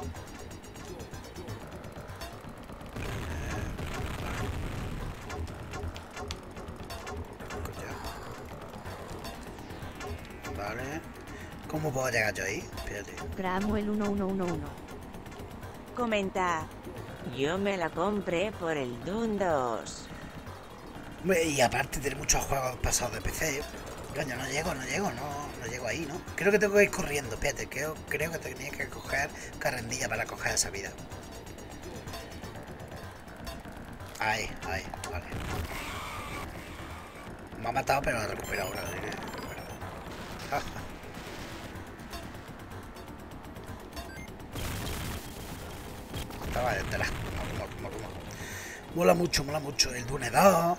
Vale. ¿Cómo puedo llegar yo ahí? Espérate. Cramuel 1111. Comenta. Yo me la compré por el Doom 2. Y aparte tiene muchos juegos pasados de PC. Coño, no llego ahí, ¿no? Creo que tengo que ir corriendo, espérate. Creo que tenía que coger carrendilla para coger esa vida. Ahí, vale. Me ha matado, pero la recupero ahora. Estaba detrás. Mola mucho. El Dune 2.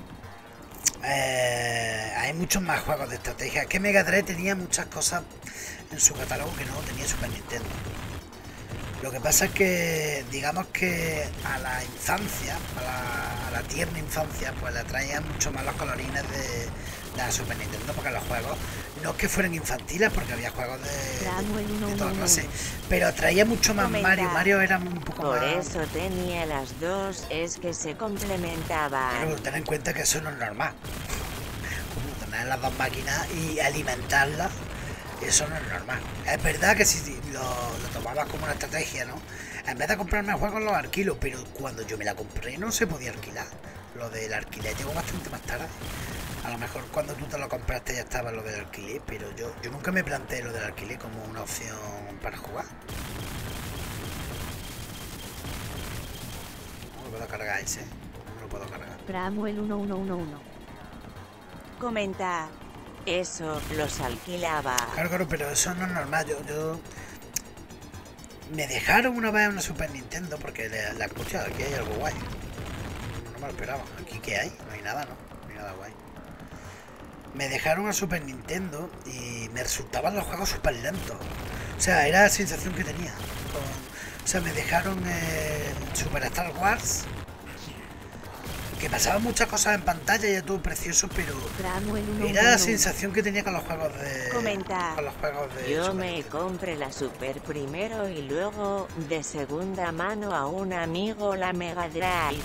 Hay muchos más juegos de estrategia. Es que Mega Drive tenía muchas cosas en su catálogo que no tenía Super Nintendo. Lo que pasa es que, digamos que a la infancia, a la tierna infancia, pues le atraían mucho más los colorines de la Super Nintendo, porque los juegos no es que fueran infantiles, porque había juegos de toda clase, pero atraía mucho más Mario. Mario era un poco más... Por más... eso tenía las dos, es que se complementaban. Pero ten en cuenta que eso no es normal. Como tener las dos máquinas y alimentarlas, eso no es normal. Es verdad que si lo tomabas como una estrategia, ¿no? En vez de comprarme juegos los alquilo, pero cuando yo me la compré no se podía alquilar. Lo del alquiler llegó bastante más tarde. A lo mejor cuando tú te lo compraste ya estaba lo del alquiler, pero yo nunca me planteé lo del alquiler como una opción para jugar. No lo puedo cargar ese, no lo puedo cargar. Cramuel 1111. Comenta. Eso los alquilaba. Claro, pero eso no es normal. Yo me dejaron una vez una Super Nintendo porque la escuché, aquí hay algo guay. No me lo esperaba. ¿Aquí qué hay? No hay nada, ¿no? No hay nada guay. Me dejaron una Super Nintendo y me resultaban los juegos súper lentos. O sea, era la sensación que tenía. O sea, me dejaron el Super Star Wars, que pasaban muchas cosas en pantalla y era todo precioso, pero era la sensación que tenía con los juegos de... Comenta. Con los juegos de... Yo me compré la Super primero y luego de segunda mano a un amigo la Mega Drive.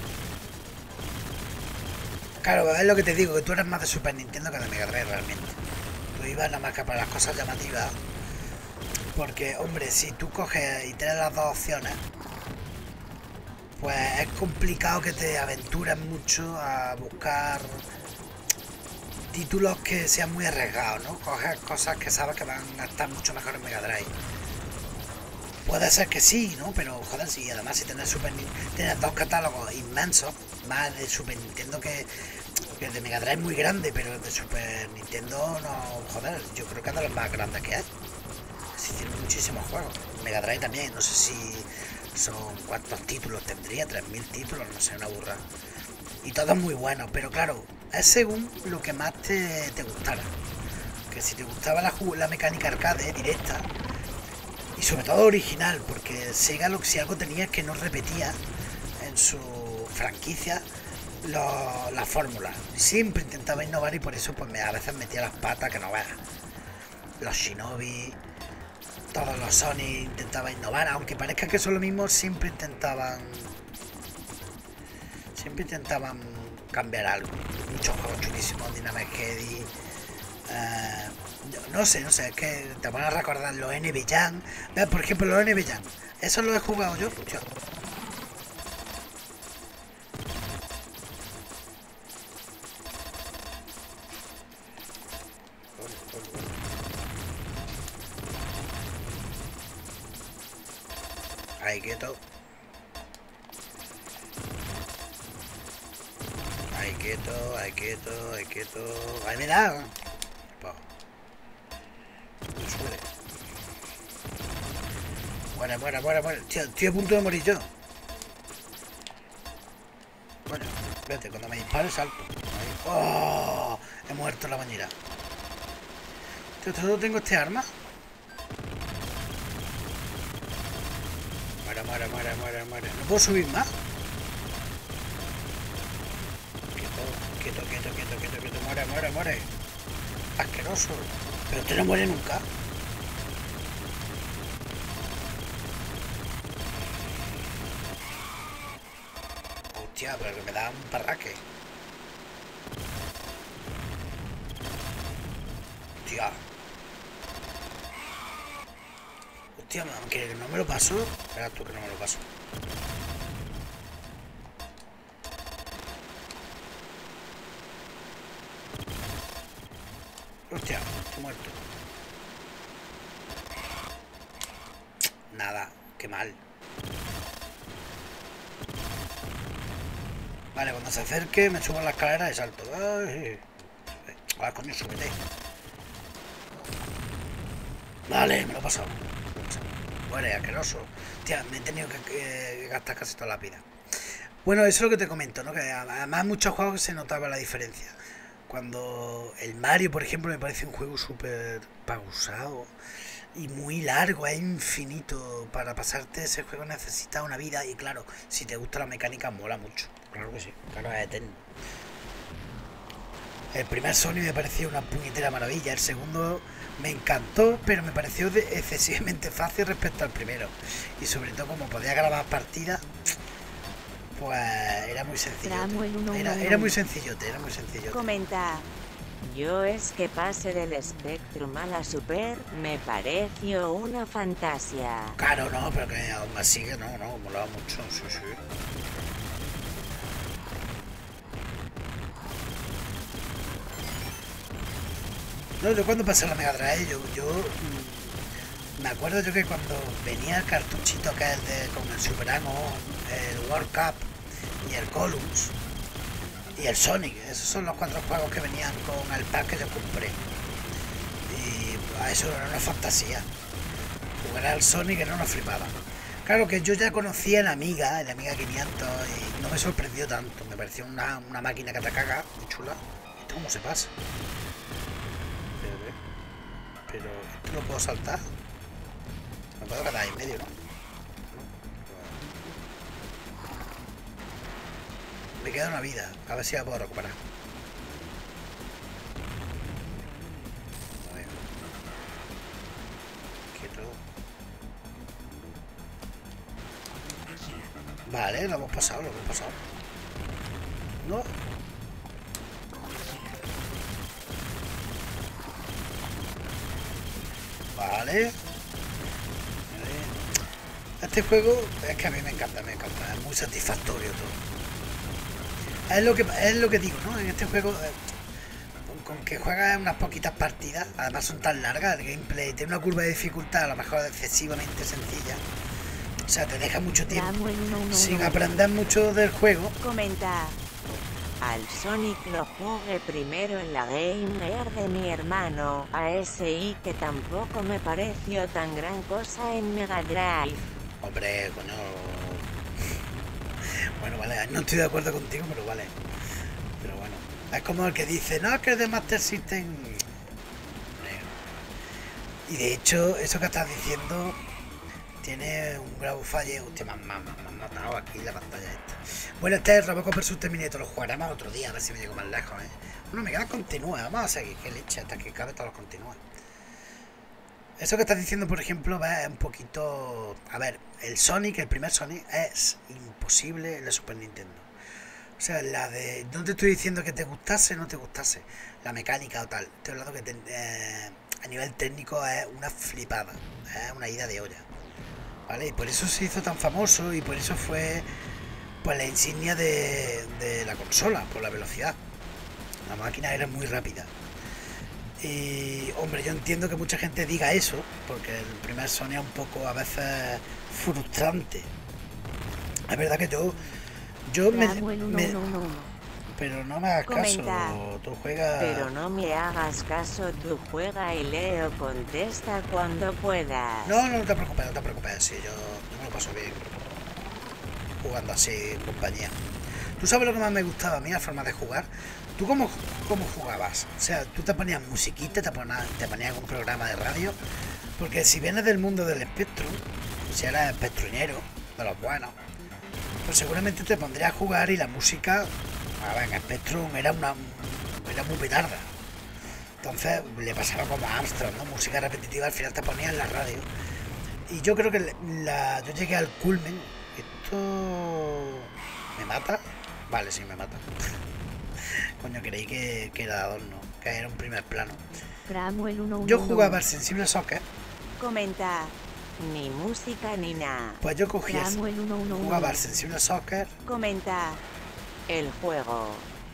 Claro, es lo que te digo, que tú eres más de Super Nintendo que de Mega Drive realmente. Tú ibas nada más que para las cosas llamativas. Porque, hombre, si tú coges y tienes las dos opciones, pues es complicado que te aventuras mucho a buscar títulos que sean muy arriesgados, ¿no? Coger cosas que sabes que van a estar mucho mejor en Mega Drive. Puede ser que sí, ¿no? Pero joder, sí, además si tienes tienes dos catálogos inmensos, más de Super Nintendo que el de Mega Drive es muy grande, pero el de Super Nintendo no, joder, yo creo que es de los más grandes que hay. Sí, tiene muchísimos juegos. Mega Drive también, no sé si son cuántos títulos tendría, 3000 títulos, no sé, una burra. Y todos muy buenos, pero claro, es según lo que más te gustara. Que si te gustaba la mecánica arcade directa, y sobre todo original, porque Sega si algo tenía es que no repetía en su franquicia la fórmula. Siempre intentaba innovar y por eso pues a veces metía las patas que no veas. Los Shinobi, todos los Sony intentaba innovar, aunque parezca que son lo mismo, siempre intentaban cambiar algo. Muchos juegos chulísimos, Dynamite Heady, no sé, es que te van a recordar los NB Jam. Por ejemplo, los NB Jam, esos los he jugado yo, tío. Ahí quieto. Ahí quieto. Ahí me da. Muere. Tío, estoy a punto de morir yo. Bueno, vete, cuando me dispare salto. Ahí. ¡Oh! He muerto en la bañera. Tío, ¿solo tengo este arma? Muere. ¿No puedo subir más? Quieto. Muere. Asqueroso. Pero usted no muere nunca. Hostia, pero que me da un parraque. Hostia, aunque no me lo paso. Verás tú que no me lo paso. Hostia, estoy muerto. Nada, qué mal. Vale, cuando se acerque me subo a la escalera y salto. Ay. A ver, coño, súbete. Vale, me lo he pasado. Muere, asqueroso. Tía, me he tenido que gastar casi toda la vida. Bueno, eso es lo que te comento, ¿no? Que además en muchos juegos se notaba la diferencia. Cuando el Mario, por ejemplo, me parece un juego súper pausado y muy largo, es infinito. Para pasarte ese juego necesitas una vida y claro, si te gusta la mecánica mola mucho. Claro que sí, claro, es eterno. El primer Sony me pareció una puñetera maravilla, el segundo me encantó, pero me pareció excesivamente fácil respecto al primero. Y sobre todo como podía grabar partidas, pues era muy sencillo. Era muy sencillote, Comenta. Yo es que pase del Spectrum a la Super me pareció una fantasía. Claro, no, pero que aún así que no, molaba mucho, sí. No, yo cuando pasé la Mega Drive, yo me acuerdo yo que cuando venía el cartuchito que es con el Super Amo, el World Cup y el Columns y el Sonic, esos son los 4 juegos que venían con el pack que yo compré. Y eso era una fantasía. Jugar al Sonic era una flipada. Claro que yo ya conocía el Amiga 500 y no me sorprendió tanto. Me pareció una máquina que te caga, muy chula. ¿Esto cómo se pasa? Pero ¿esto lo puedo saltar? Me puedo quedar ahí en medio, ¿no? Me queda una vida, a ver si la puedo recuperar. A ver. Quieto. Vale, lo hemos pasado. No. Vale. Este juego es que a mí me encanta, es muy satisfactorio todo. Es lo que digo, ¿no? En este juego, con que juegas unas poquitas partidas, además son tan largas, el gameplay tiene una curva de dificultad a lo mejor excesivamente sencilla. O sea, te deja mucho tiempo sin aprender mucho del juego. Comenta. Al Sonic lo jugué primero en la Gamer de mi hermano, ASI, que tampoco me pareció tan gran cosa en Mega Drive. Hombre, coño. Bueno, vale, no estoy de acuerdo contigo, pero vale. Pero bueno, es como el que dice, no, que es de Master System. Y de hecho, eso que estás diciendo tiene un grave fallo. Hostia, me han matado aquí la pantalla esta. Bueno, este es Robocop vs Terminator. Lo jugaremos otro día, a ver si me llego más lejos, ¿eh? Bueno, me queda continúa. Vamos a seguir, que leche, hasta que cabe todos los continúa. Eso que estás diciendo, por ejemplo, es un poquito... A ver, el Sonic, el primer Sonic, es imposible en la Super Nintendo. O sea, la de... No te estoy diciendo que te gustase, no te gustase la mecánica o tal. Estoy hablando que a nivel técnico es una flipada. Es una ida de olla. ¿Vale? Y por eso se hizo tan famoso y por eso fue pues la insignia de la consola, por la velocidad. La máquina era muy rápida. Y hombre, yo entiendo que mucha gente diga eso, porque el primer Sony es un poco a veces frustrante. Es verdad que yo pero no me hagas caso, tú juegas... Pero no me hagas caso, tú juega y Leo contesta cuando puedas. No te preocupes, sí, yo me lo paso bien jugando así en compañía. ¿Tú sabes lo que más me gustaba a mí, la forma de jugar? ¿Tú cómo jugabas? O sea, tú te ponías musiquita, te ponías un programa de radio, porque si vienes del mundo del Spectrum, si eres espectruñero, de los buenos, pues seguramente te pondrías a jugar y la música... A ver, en Spectrum era muy petarda. Entonces le pasaba como a Armstrong, ¿no? Música repetitiva, al final te ponía en la radio. Y yo creo que yo llegué al culmen. ¿Esto me mata? Vale, sí, me mata. Coño, creí que era de adorno, que era un primer plano. Yo jugaba al Sensible Soccer. Comenta. Ni música ni nada. Pues yo cogía, jugaba al Sensible Soccer. Comenta. El juego.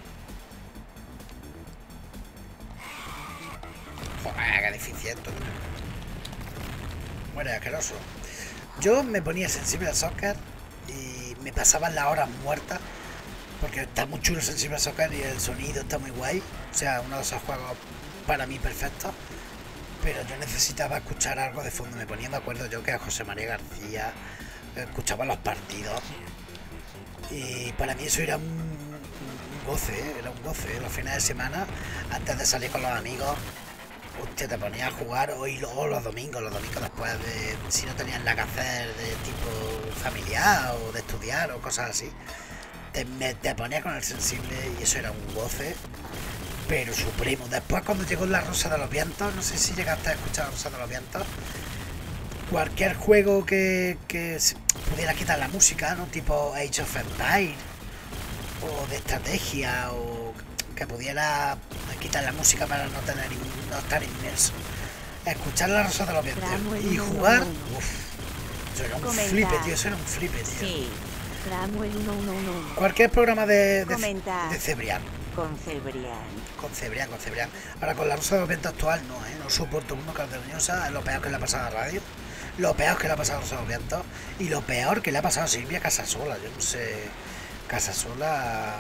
Joder, qué deficiente. Bueno, asqueroso. Yo me ponía Sensible al Soccer y me pasaban las horas muertas, porque está muy chulo Sensible al Soccer y el sonido está muy guay. O sea, uno de esos juegos para mí perfectos. Pero yo necesitaba escuchar algo de fondo. Me acuerdo yo que a José María García escuchaba los partidos. Y para mí eso era un goce, era un goce. Los fines de semana, antes de salir con los amigos, hostia, te ponías a jugar, o los domingos después de, si no tenías nada que hacer de tipo familiar o de estudiar o cosas así, te ponías con el Sensible y eso era un goce, pero supremo. Después cuando llegó La Rosa de los Vientos, no sé si llegaste a escuchar La Rosa de los Vientos, cualquier juego que pudiera quitar la música, ¿no? Tipo Age of Empires o de estrategia, o que pudiera quitar la música para no estar inmerso. Escuchar La Rosa de los Vientos y jugar, eso era un flipe, tío, Sí. Cualquier programa de Cebrián. Con Cebrián. Ahora con La Rosa de los Vientos actual no soporto uno, Calderoñosa, es lo peor que le ha pasado a la radio. Lo peor que le ha pasado a Rosa de los Vientos y lo peor que le ha pasado a Silvia Casasola. Yo no sé, Casasola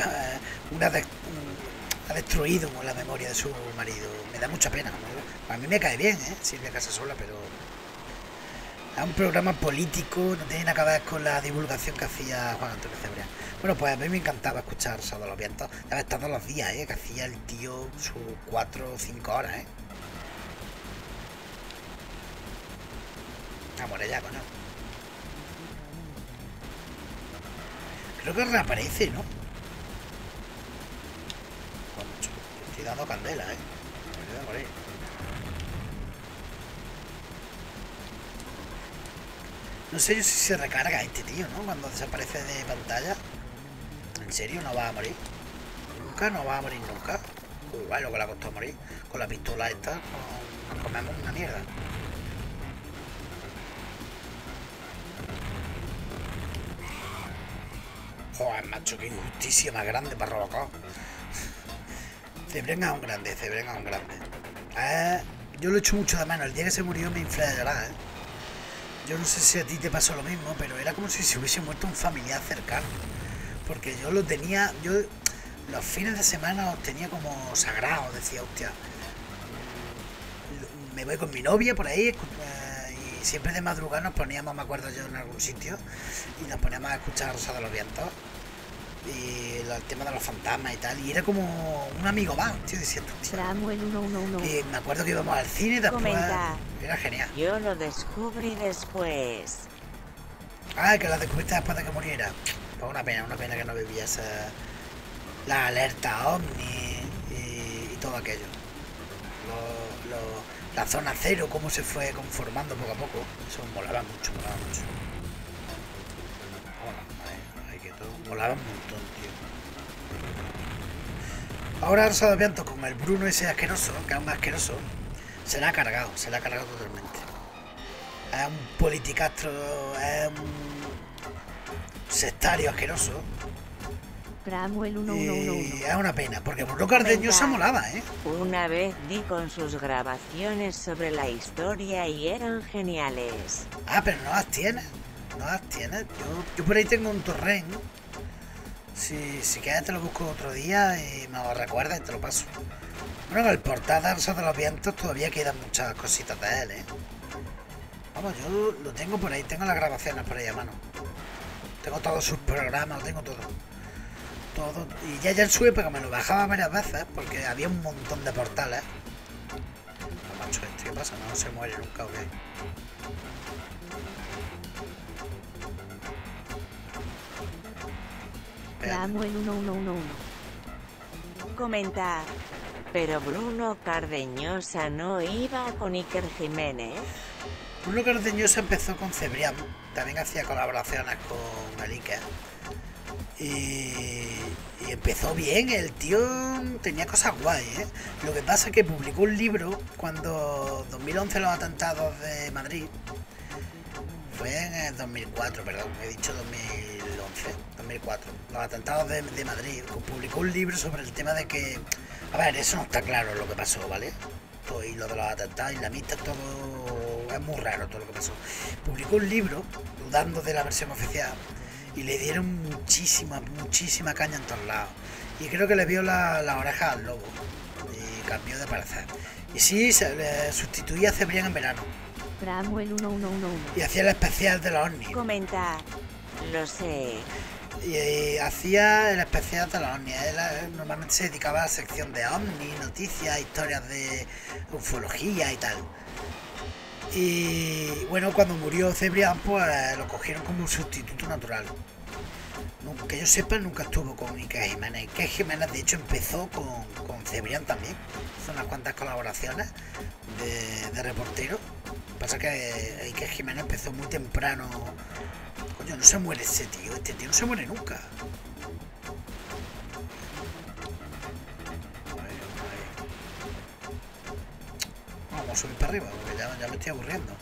ha destruido la memoria de su marido. Me da mucha pena, ¿no? A mí me cae bien, Silvia Casasola, pero es un programa político, no tiene nada que ver con la divulgación que hacía Juan Antonio Cebrián. Bueno, pues a mí me encantaba escuchar Rosa de los Vientos. Debe estar todos los días, que hacía el tío sus 4 o 5 horas, ya, coño. Creo que reaparece, ¿no? Estoy dando candela, Me voy a morir. No sé yo si se recarga este tío, ¿no? Cuando desaparece de pantalla. ¿En serio no va a morir? Nunca, no va a morir nunca. Igual lo que le ha costado morir. Con la pistola esta nos comemos una mierda. Joder, macho, qué injusticia más grande para Robocop. Cebrián es un grande, Cebrián es un grande. Yo lo echo mucho de mano. El día que se murió me inflé a llorar, Yo no sé si a ti te pasó lo mismo, pero era como si se hubiese muerto un familiar cercano. Porque yo lo tenía... Yo los fines de semana los tenía como sagrados. Decía, hostia, me voy con mi novia por ahí, y siempre de madrugada nos poníamos, me acuerdo yo, en algún sitio, y nos poníamos a escuchar Rosa de los Vientos y el tema de los fantasmas y tal, y era como un amigo más, tío, diciendo, y me acuerdo que íbamos al cine y después era genial. Yo lo descubrí después. Que lo descubriste después de que muriera. Pues una pena que no vivías la alerta ovni y todo aquello. La zona cero, cómo se fue conformando poco a poco. Eso molaba mucho. Molaba un montón, tío. Ahora Rosa de los Vientos con el Bruno ese asqueroso, que es un asqueroso, se la ha cargado totalmente. Es un politicastro, es un sectario asqueroso. Cramuel 1111. Es una pena, porque Bruno Cardeñosa molaba, Una vez di con sus grabaciones sobre la historia y eran geniales. Pero no las tienes. Yo por ahí tengo un torrent. Si quieres te lo busco otro día y me lo recuerdas y te lo paso. Bueno, en el portal de Rosa de los Vientos todavía quedan muchas cositas de él, Vamos, yo lo tengo por ahí, tengo las grabaciones por ahí a mano. Tengo todos sus programas, lo tengo todo. Y ya en su época me lo bajaba varias veces porque había un montón de portales. Macho, ¿qué pasa? No se muere nunca, ¿o qué? Samuel 1111. Comentar. Pero Bruno Cardeñosa no iba con Iker Jiménez. Bruno Cardeñosa empezó con Cebrián. También hacía colaboraciones con el Iker. Y empezó bien, el tío tenía cosas guay, Lo que pasa es que publicó un libro cuando 2011 los atentados de Madrid. Fue en el 2004, perdón, he dicho 2004. Los atentados de Madrid. Publicó un libro sobre el tema de que... A ver, eso no está claro lo que pasó, ¿vale? Todo, y lo de los atentados islamistas, todo... Es muy raro todo lo que pasó. Publicó un libro, dudando de la versión oficial, y le dieron muchísima caña en todos lados. Y creo que le vio la oreja al lobo. Y cambió de parecer. Y sí, le sustituía a Cebrián en verano. Cramuel 1111. Y hacía el especial de los ovnis. Comentar. Lo sé. Y hacía el especial de los ovnis. Él normalmente se dedicaba a la sección de ovnis, noticias, historias de ufología y tal. Y bueno, cuando murió Cebrián, pues lo cogieron como un sustituto natural. Que yo sepa, nunca estuvo con Iker Jiménez. Iker Jiménez, de hecho, empezó con Cebrián también. Hizo unas cuantas colaboraciones de reportero. Pasa que Iker Jiménez empezó muy temprano. Coño, no se muere ese tío. Este tío no se muere nunca. Vamos a subir para arriba, porque ya me estoy aburriendo.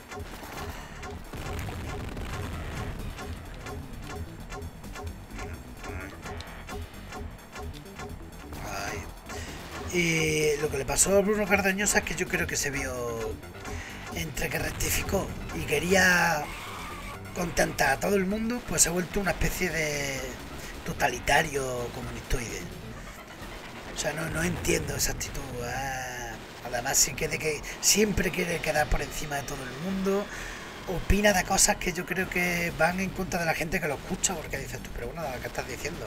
Y lo que le pasó a Bruno Cardeñosa es que yo creo que se vio entre que rectificó y quería contentar a todo el mundo, pues se ha vuelto una especie de totalitario comunistoide. O sea, no entiendo esa actitud. Además, sí que de que siempre quiere quedar por encima de todo el mundo. Opina de cosas que yo creo que van en contra de la gente que lo escucha, porque dices tú, pero bueno, ¿qué estás diciendo?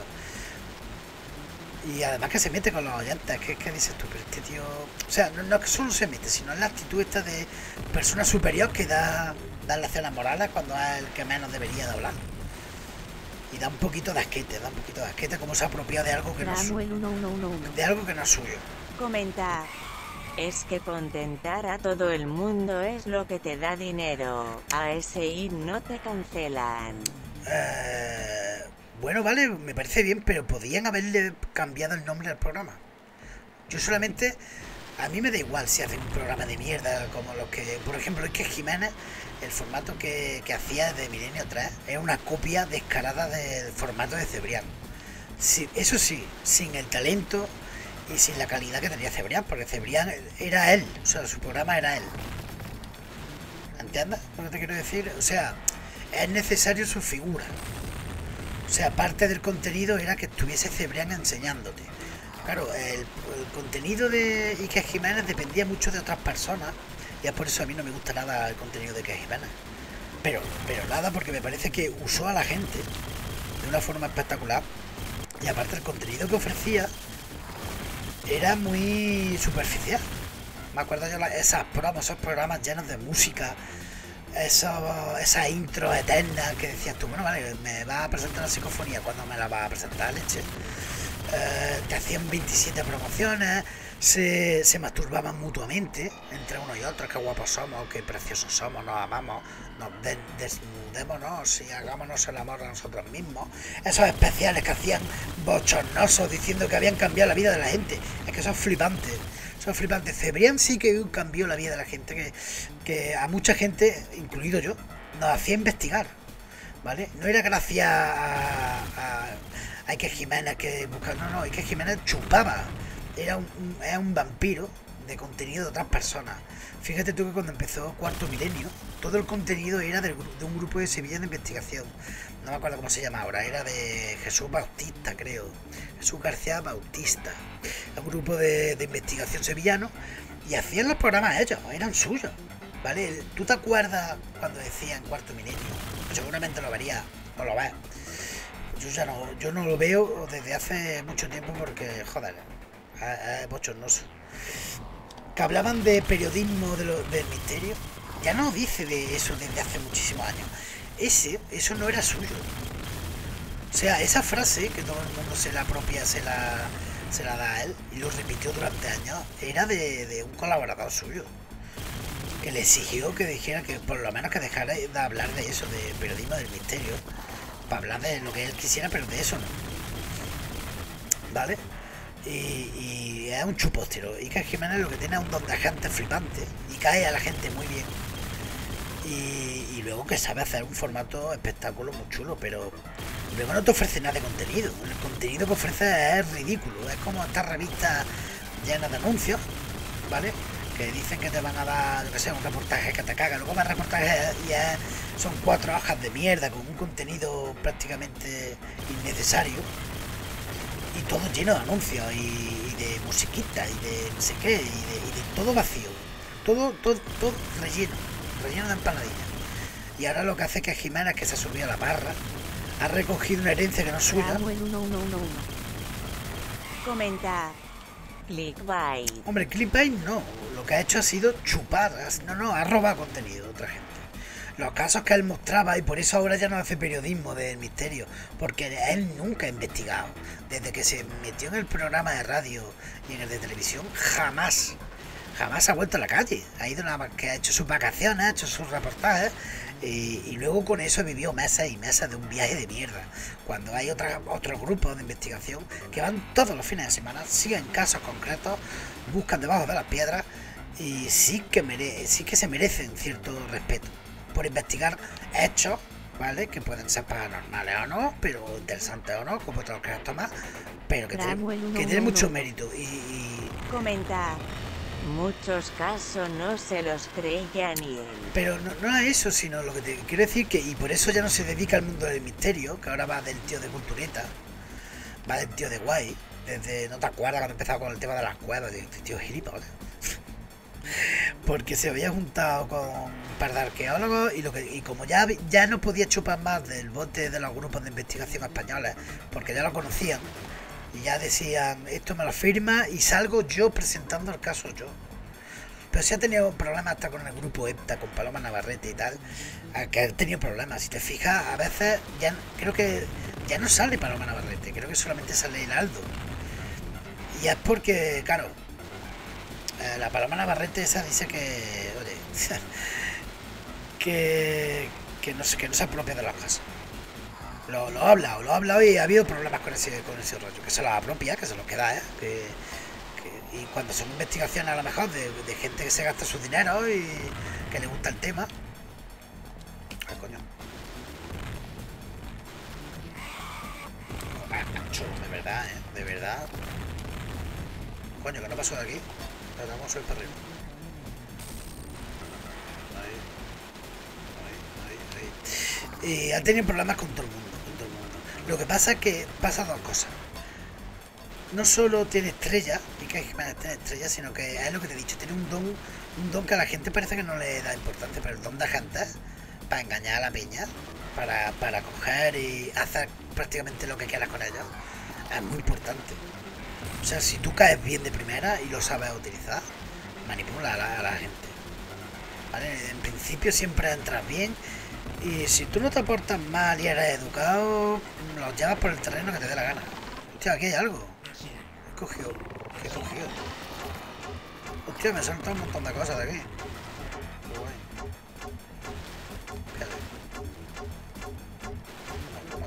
Y además que se mete con los oyentes, que dices tú, pero este tío... O sea, no que solo se mete, sino en la actitud esta de persona superior que da lecciones morales cuando es el que menos debería de hablar. Y da un poquito de asquete, como se apropia de algo que no es suyo. De algo que no es suyo. Comentar. Es que contentar a todo el mundo es lo que te da dinero. A SI no te cancelan. Bueno, vale, me parece bien, pero podían haberle cambiado el nombre al programa. Yo solamente... A mí me da igual si hacen un programa de mierda como los que... Por ejemplo, es que Jiménez, el formato que hacía de Milenio 3 es una copia descarada del formato de Cebrián. Sí, eso sí, sin el talento y sin la calidad que tenía Cebrián, porque Cebrián era él, o sea, su programa era él. ¿Entiendes lo que te quiero decir? O sea, es necesario su figura. O sea, parte del contenido era que estuviese Cebrián enseñándote. Claro, el contenido de Iker Jiménez dependía mucho de otras personas, y es por eso a mí no me gusta nada el contenido de Iker Jiménez. Pero nada, porque me parece que usó a la gente de una forma espectacular, y aparte el contenido que ofrecía era muy superficial. Me acuerdo yo esas promos, esos programas llenos de música, esas intros eternas que decías tú, bueno, vale, me vas a presentar la psicofonía, ¿cuándo me la vas a presentar, leche? Te hacían 27 promociones, se masturbaban mutuamente entre uno y otro, qué guapos somos, qué preciosos somos, nos amamos, nos desnudémonos y hagámonos el amor a nosotros mismos. Esos especiales que hacían bochornosos diciendo que habían cambiado la vida de la gente, es que eso es flipante. Son flipantes. Cebrián sí que cambió la vida de la gente, que a mucha gente, incluido yo, nos hacía investigar, ¿vale? No era gracias a Iker Jiménez que buscaba, no, Iker Jiménez chupaba, era un vampiro de contenido de otras personas. Fíjate tú que cuando empezó Cuarto Milenio, todo el contenido era de un grupo de Sevilla de investigación. No me acuerdo cómo se llama ahora, era de Jesús Bautista, creo. Jesús García Bautista. Un grupo de investigación sevillano, y hacían los programas ellos, eran suyos, ¿vale? ¿Tú te acuerdas cuando decían Cuarto Milenio? Pues seguramente lo verías, o lo ves. Yo no lo veo desde hace mucho tiempo porque, joder, es bochornoso. Que hablaban de periodismo del misterio, ya no dice de eso desde hace muchísimos años. Eso no era suyo. O sea, esa frase que todo el mundo se la apropia, se la da a él, y lo repitió durante años, era de un colaborador suyo, que le exigió que dijera que por lo menos que dejara de hablar de eso, de periodismo del misterio, para hablar de lo que él quisiera, pero de eso no, ¿vale? Y es un chupóstero. Y que Jiménez lo que tiene es un don de gente flipante y cae a la gente muy bien, y luego que sabe hacer un formato espectáculo muy chulo, pero luego no te ofrece nada de contenido. El contenido que ofrece es ridículo. Es como estas revistas llenas de anuncios, ¿vale? Que dicen que te van a dar, no sé, un reportaje que te caga. Luego más reportajes y son 4 hojas de mierda con un contenido prácticamente innecesario, y todo lleno de anuncios y de musiquita y de no sé qué, y de todo vacío, todo relleno de empanadillas. Y ahora lo que hace es que Jiménez, que se subió a la parra, ha recogido una herencia que no es suya. Comenta. Clickbait. Hombre, clickbait no. Lo que ha hecho ha sido chupar. Ha robado contenido de otra gente. Los casos que él mostraba, y por eso ahora ya no hace periodismo del misterio, porque él nunca ha investigado. Desde que se metió en el programa de radio y en el de televisión, jamás ha vuelto a la calle. Ha ido nada más que ha hecho sus vacaciones, ha hecho sus reportajes, y luego con eso vivió meses y meses de un viaje de mierda. Cuando hay otros grupos de investigación que van todos los fines de semana, siguen casos concretos, buscan debajo de las piedras, y sí que se merecen cierto respeto por investigar hechos, ¿vale? Que pueden ser paranormales o no, pero interesantes o no, como otros casos más, pero que tienen mucho mérito. Y comenta. Muchos casos no se los creía ni él. Pero no es eso, sino lo que te quiero decir, que y por eso ya no se dedica al mundo del misterio, que ahora va del tío de Cultureta, va del tío de Guay, desde, no te acuerdas cuando empezaba con el tema de las cuevas, de este tío gilipollas. Porque se había juntado con un par de arqueólogos, y como ya no podía chupar más del bote de los grupos de investigación españoles, porque ya lo conocían, y ya decían, esto me lo firma y salgo yo presentando el caso yo. Pero sí ha tenido problemas hasta con el grupo EPTA, con Paloma Navarrete y tal, que ha tenido problemas. Si te fijas, a veces creo que ya no sale Paloma Navarrete, creo que solamente sale Heraldo. Y es porque, claro, la Paloma Navarrete esa dice que, oye, que no se apropia de las cosas. Lo ha hablado y ha habido problemas con ese rollo, que se lo apropia, que se lo queda, y cuando son investigaciones a lo mejor de gente que se gasta su dinero y que le gusta el tema. ¿Qué coño? Joder, macho, Coño, que no paso de aquí. Pero vamos a subir para arriba. Ahí. Y ha tenido problemas con todo el mundo. Lo que pasa es que pasa dos cosas. No solo tiene estrellas, y que tiene estrellas, sino que es lo que te he dicho, tiene un don que a la gente parece que no le da importancia, pero el don de gente para engañar a la peña, para coger y hacer prácticamente lo que quieras con ellos, es muy importante. O sea, si tú caes bien de primera y lo sabes utilizar, manipula a la gente. ¿Vale? En principio siempre entras bien, y si tú no te portas mal y eres educado, los llevas por el terreno que te dé la gana. Hostia, aquí hay algo. ¿Qué he cogido? Hostia, me saltan un montón de cosas de aquí. Qué guay. Toma.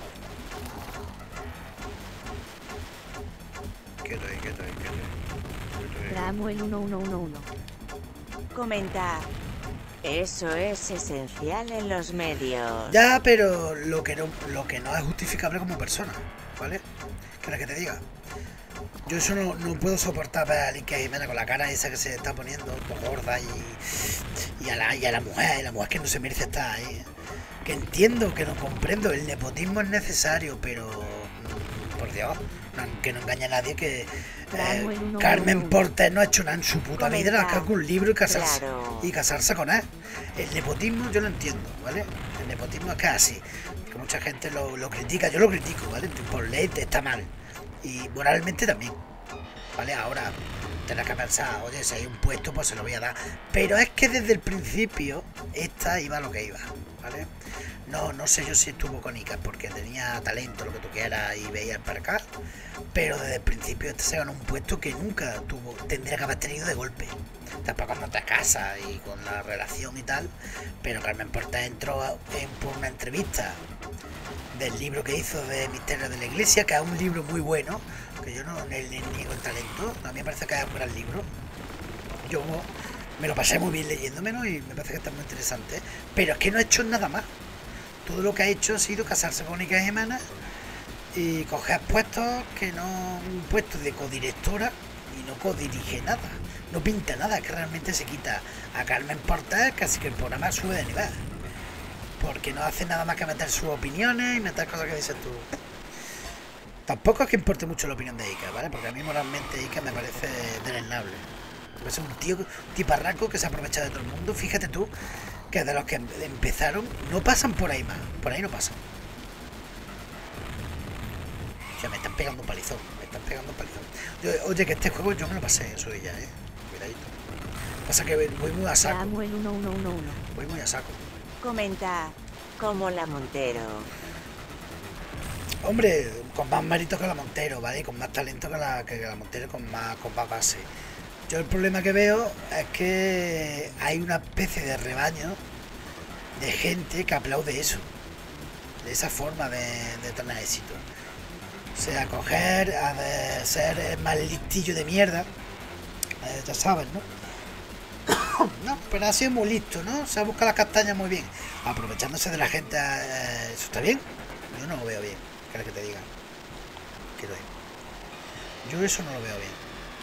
Quieto ahí. Samuel 1111. Comenta. Eso es esencial en los medios. Ya, pero lo que no es justificable como persona, ¿vale? Que es la que te diga. Yo eso no puedo soportar ver a Alicia Jiménez con la cara esa que se está poniendo gorda y a la mujer que no se merece estar ahí. Que entiendo, que no comprendo, el nepotismo es necesario, pero por Dios, que no engañe a nadie, que Carmen Porter no ha hecho nada en su puta vida, nada más que un libro y casarse con él. El nepotismo yo lo entiendo, ¿vale? El nepotismo es que así, que mucha gente lo critica, yo lo critico, ¿vale? Por ley está mal. Y moralmente también, ¿vale? Ahora tendrás que pensar, oye, si hay un puesto, pues se lo voy a dar. Pero es que desde el principio, esta iba a lo que iba, ¿vale? No sé yo si estuvo con Ica porque tenía talento, lo que tú quieras, y veía para acá. Pero desde el principio esta se ganó un puesto que nunca tendría que haber tenido de golpe. Después cuando te casas y con la relación y tal. Pero Carmen Porter entró por una entrevista del libro que hizo de Misterio de la Iglesia, que es un libro muy bueno, que yo no le niego el talento, a mí me parece que es un gran libro. Yo me lo pasé muy bien leyéndomelo y me parece que está muy interesante, pero es que no ha hecho nada más. Todo lo que ha hecho ha sido casarse con Ica Jiménez y coger puestos que no, un puesto de codirectora y no codirige nada, no pinta nada, que realmente se quita a Carmen Porter, casi que el programa sube de nivel. Porque no hace nada más que meter sus opiniones y meter cosas que dices tú. Tampoco es que importe mucho la opinión de Ica, ¿vale? Porque a mí moralmente Ica me parece deleznable. Es un tiparraco que se aprovecha de todo el mundo. Fíjate tú que de los que empezaron no pasan por ahí más. Por ahí no pasan. O sea, me están pegando un palizón. Oye, que este juego yo me lo pasé en su día, Cuidadito. Pasa que voy muy a saco. Samuel 1111. Voy muy a saco. Comenta, como la Montero. Hombre, con más mérito que la Montero, ¿vale? Y con más talento que la Montero, con más base. Yo el problema que veo es que hay una especie de rebaño de gente que aplaude eso. De esa forma de tener éxito. O sea, coger, ser más listillo de mierda. Ya sabes, ¿no? No, pero ha sido muy listo, ¿no? Se ha buscado las castañas muy bien, aprovechándose de la gente. ¿Eso está bien? Yo no lo veo bien. ¿Qué es que te diga? Yo eso no lo veo bien.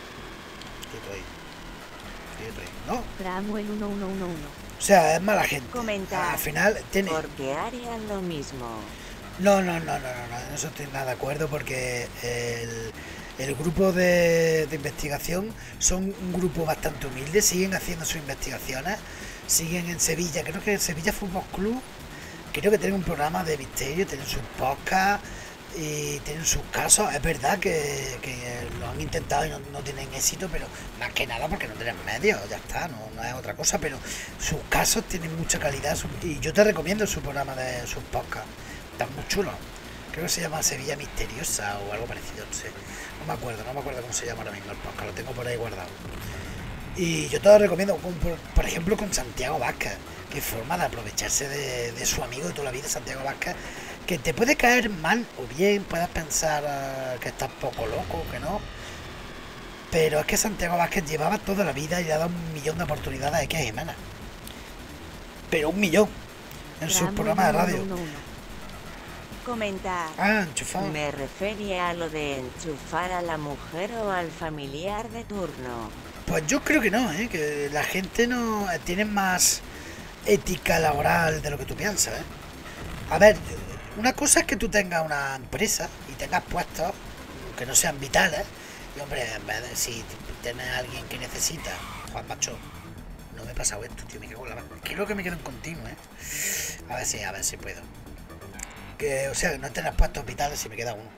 Quieto ahí. ¿No? Samuel 1111. O sea, es mala gente. Comenta. Al final tiene. Porque harían lo mismo. No, en eso estoy nada de acuerdo, porque el grupo de investigación son un grupo bastante humilde, siguen haciendo sus investigaciones, siguen en Sevilla, creo que en Sevilla Fútbol Club, creo que tienen un programa de misterio, tienen sus podcasts y tienen sus casos. Es verdad que lo han intentado y no tienen éxito, pero más que nada porque no tienen medios, ya está, no es otra cosa, pero sus casos tienen mucha calidad y yo te recomiendo su programa de sus podcasts, están muy chulos. Creo que se llama Sevilla Misteriosa o algo parecido, no sé. No me acuerdo cómo se llama ahora mismo el podcast, lo tengo por ahí guardado. Y yo te lo recomiendo, por ejemplo, con Santiago Vázquez, que forma de aprovecharse de su amigo de toda la vida, Santiago Vázquez, que te puede caer mal o bien, puedes pensar que estás poco loco, que no. Pero es que Santiago Vázquez llevaba toda la vida y le ha dado 1.000.000 de oportunidades a Ica Jiménez. Pero 1.000.000 en sus programas de radio. Comenta. Ah, enchufar. Me refería a lo de enchufar a la mujer o al familiar de turno. Pues yo creo que no, que la gente no tiene más ética laboral de lo que tú piensas, A ver, una cosa es que tú tengas una empresa y tengas puestos que no sean vitales. Y hombre, en vez de si tienes a alguien que necesita, Juan Macho, no me he pasado esto, tío, me cago en la mano. Quiero que me quede en continuo, A ver si puedo. Que, o sea, no tengas puestos vitales si me queda uno.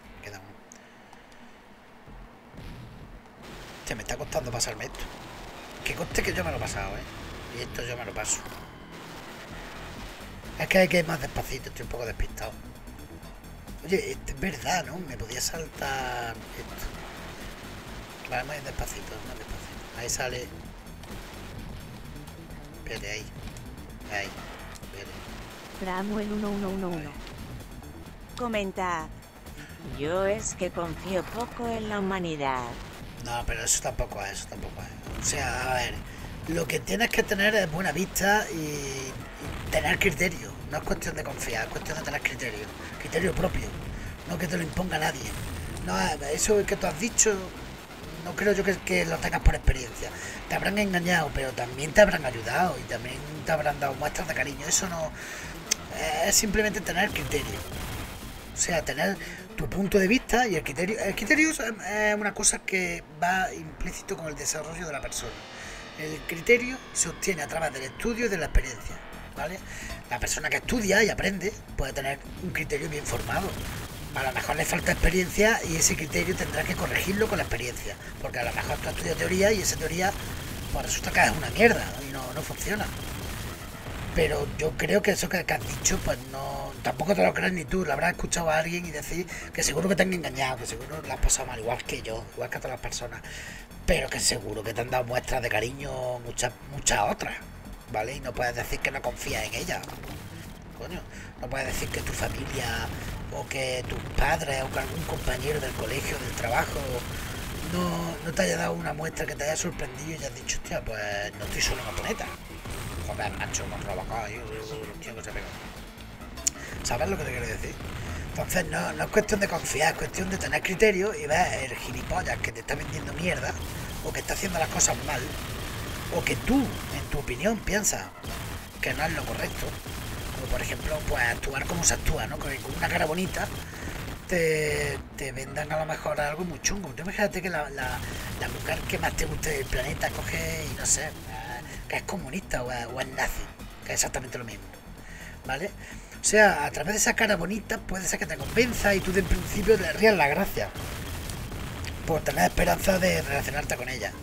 Se me está costando pasarme esto. Que conste que yo me lo he pasado, Y esto yo me lo paso. Es que hay que ir más despacito, estoy un poco despistado. Oye, esto es verdad, ¿no? Me podía saltar esto. Vale, más despacito, Ahí sale. Espere, ahí. Espere. Samuel 1111. Comenta. Yo es que confío poco en la humanidad. No, pero eso tampoco es. O sea, a ver, lo que tienes que tener es buena vista y tener criterio. No es cuestión de confiar, es cuestión de tener criterio propio, no que te lo imponga nadie. No, eso que tú has dicho, no creo yo que lo tengas por experiencia. Te habrán engañado, pero también te habrán ayudado y también te habrán dado muestras de cariño. Eso no es simplemente tener criterio. O sea, tener tu punto de vista y el criterio. El criterio es una cosa que va implícito con el desarrollo de la persona. El criterio se obtiene a través del estudio y de la experiencia, ¿vale? La persona que estudia y aprende puede tener un criterio bien formado. A lo mejor le falta experiencia y ese criterio tendrá que corregirlo con la experiencia. Porque a lo mejor tú estudias teoría y esa teoría pues resulta que es una mierda y no funciona. Pero yo creo que eso que has dicho, pues no, tampoco te lo crees ni tú. Lo habrás escuchado a alguien y decir que seguro que te han engañado, que seguro le has pasado mal, igual que yo, igual que a todas las personas. Pero que seguro que te han dado muestras de cariño muchas otras, ¿vale? Y no puedes decir que no confías en ellas. Coño, no puedes decir que tu familia o que tus padres o que algún compañero del colegio, del trabajo, no te haya dado una muestra que te haya sorprendido y hayas dicho, hostia, pues no estoy solo en la planeta. Joder, macho, hemos trabajado ahí, tío, que se pega. ¿Sabes lo que te quiero decir? Entonces no es cuestión de confiar, es cuestión de tener criterio y ver el gilipollas que te está vendiendo mierda o que está haciendo las cosas mal o que tú, en tu opinión, piensas que no es lo correcto. Como por ejemplo, pues actuar como se actúa, ¿no? Con una cara bonita te vendan a lo mejor algo muy chungo. Tú imagínate que la mujer que más te guste del planeta coge y no sé, que es comunista o es nazi, que es exactamente lo mismo, ¿vale? O sea, a través de esa cara bonita puede ser que te convenza y tú de principio le rías la gracia por tener esperanza de relacionarte con ella.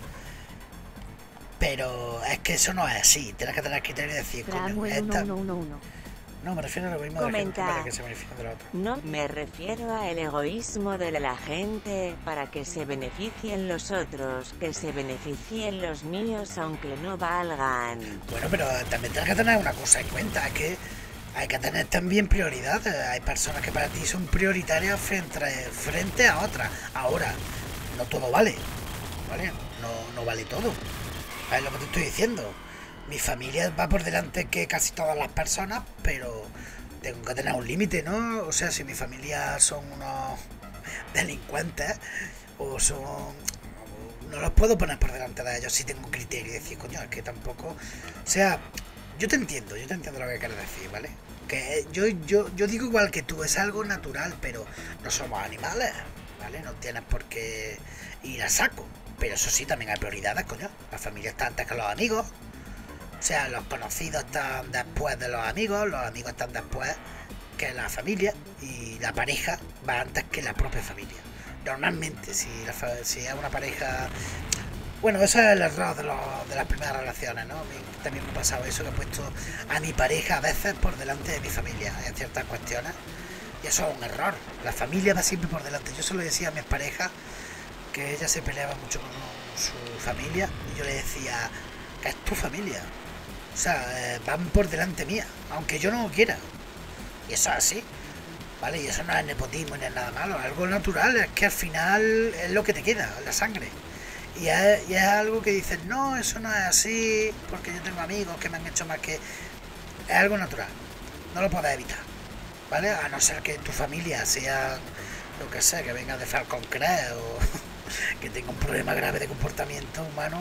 Pero es que eso no es así, tienes que tener criterio y decir, coño, esta... No, me refiero a lo mismo Comenta. que se beneficia de la otra. No me refiero al egoísmo de la gente para que se beneficien los otros, que se beneficien los míos aunque no valgan. Bueno, pero también tienes que tener una cosa en cuenta, que hay que tener también prioridades. Hay personas que para ti son prioritarias frente a otras. Ahora, no todo vale, ¿vale? No vale todo. Es lo que te estoy diciendo. Mi familia va por delante que casi todas las personas, pero tengo que tener un límite, ¿no? O sea, si mi familia son unos delincuentes o son... No los puedo poner por delante de ellos si tengo criterio y decir, coño, es que tampoco... O sea, yo te entiendo lo que quieres decir, ¿vale? Que yo digo igual que tú, es algo natural, pero no somos animales, ¿vale? No tienes por qué ir a saco. Pero eso sí, también hay prioridades, coño. La familia está antes que los amigos. O sea, los conocidos están después de los amigos están después que la familia y la pareja va antes que la propia familia. Normalmente, si es una pareja... Bueno, eso es el error de las primeras relaciones, ¿no? A mí también me ha pasado eso, que he puesto a mi pareja a veces por delante de mi familia en ciertas cuestiones. Y eso es un error. La familia va siempre por delante. Yo se lo decía a mis parejas, que ella se peleaba mucho con su familia, y yo le decía que es tu familia. O sea, van por delante mía, aunque yo no lo quiera. Y eso es así, ¿vale? Y eso no es nepotismo ni es nada malo, es algo natural, es que al final es lo que te queda, la sangre. Y es algo que dices, no, eso no es así, porque yo tengo amigos que me han hecho más que... Es algo natural, no lo puedes evitar. ¿vale? A no ser que tu familia sea, lo que sea, que venga de Falcon Crest o que tenga un problema grave de comportamiento humano.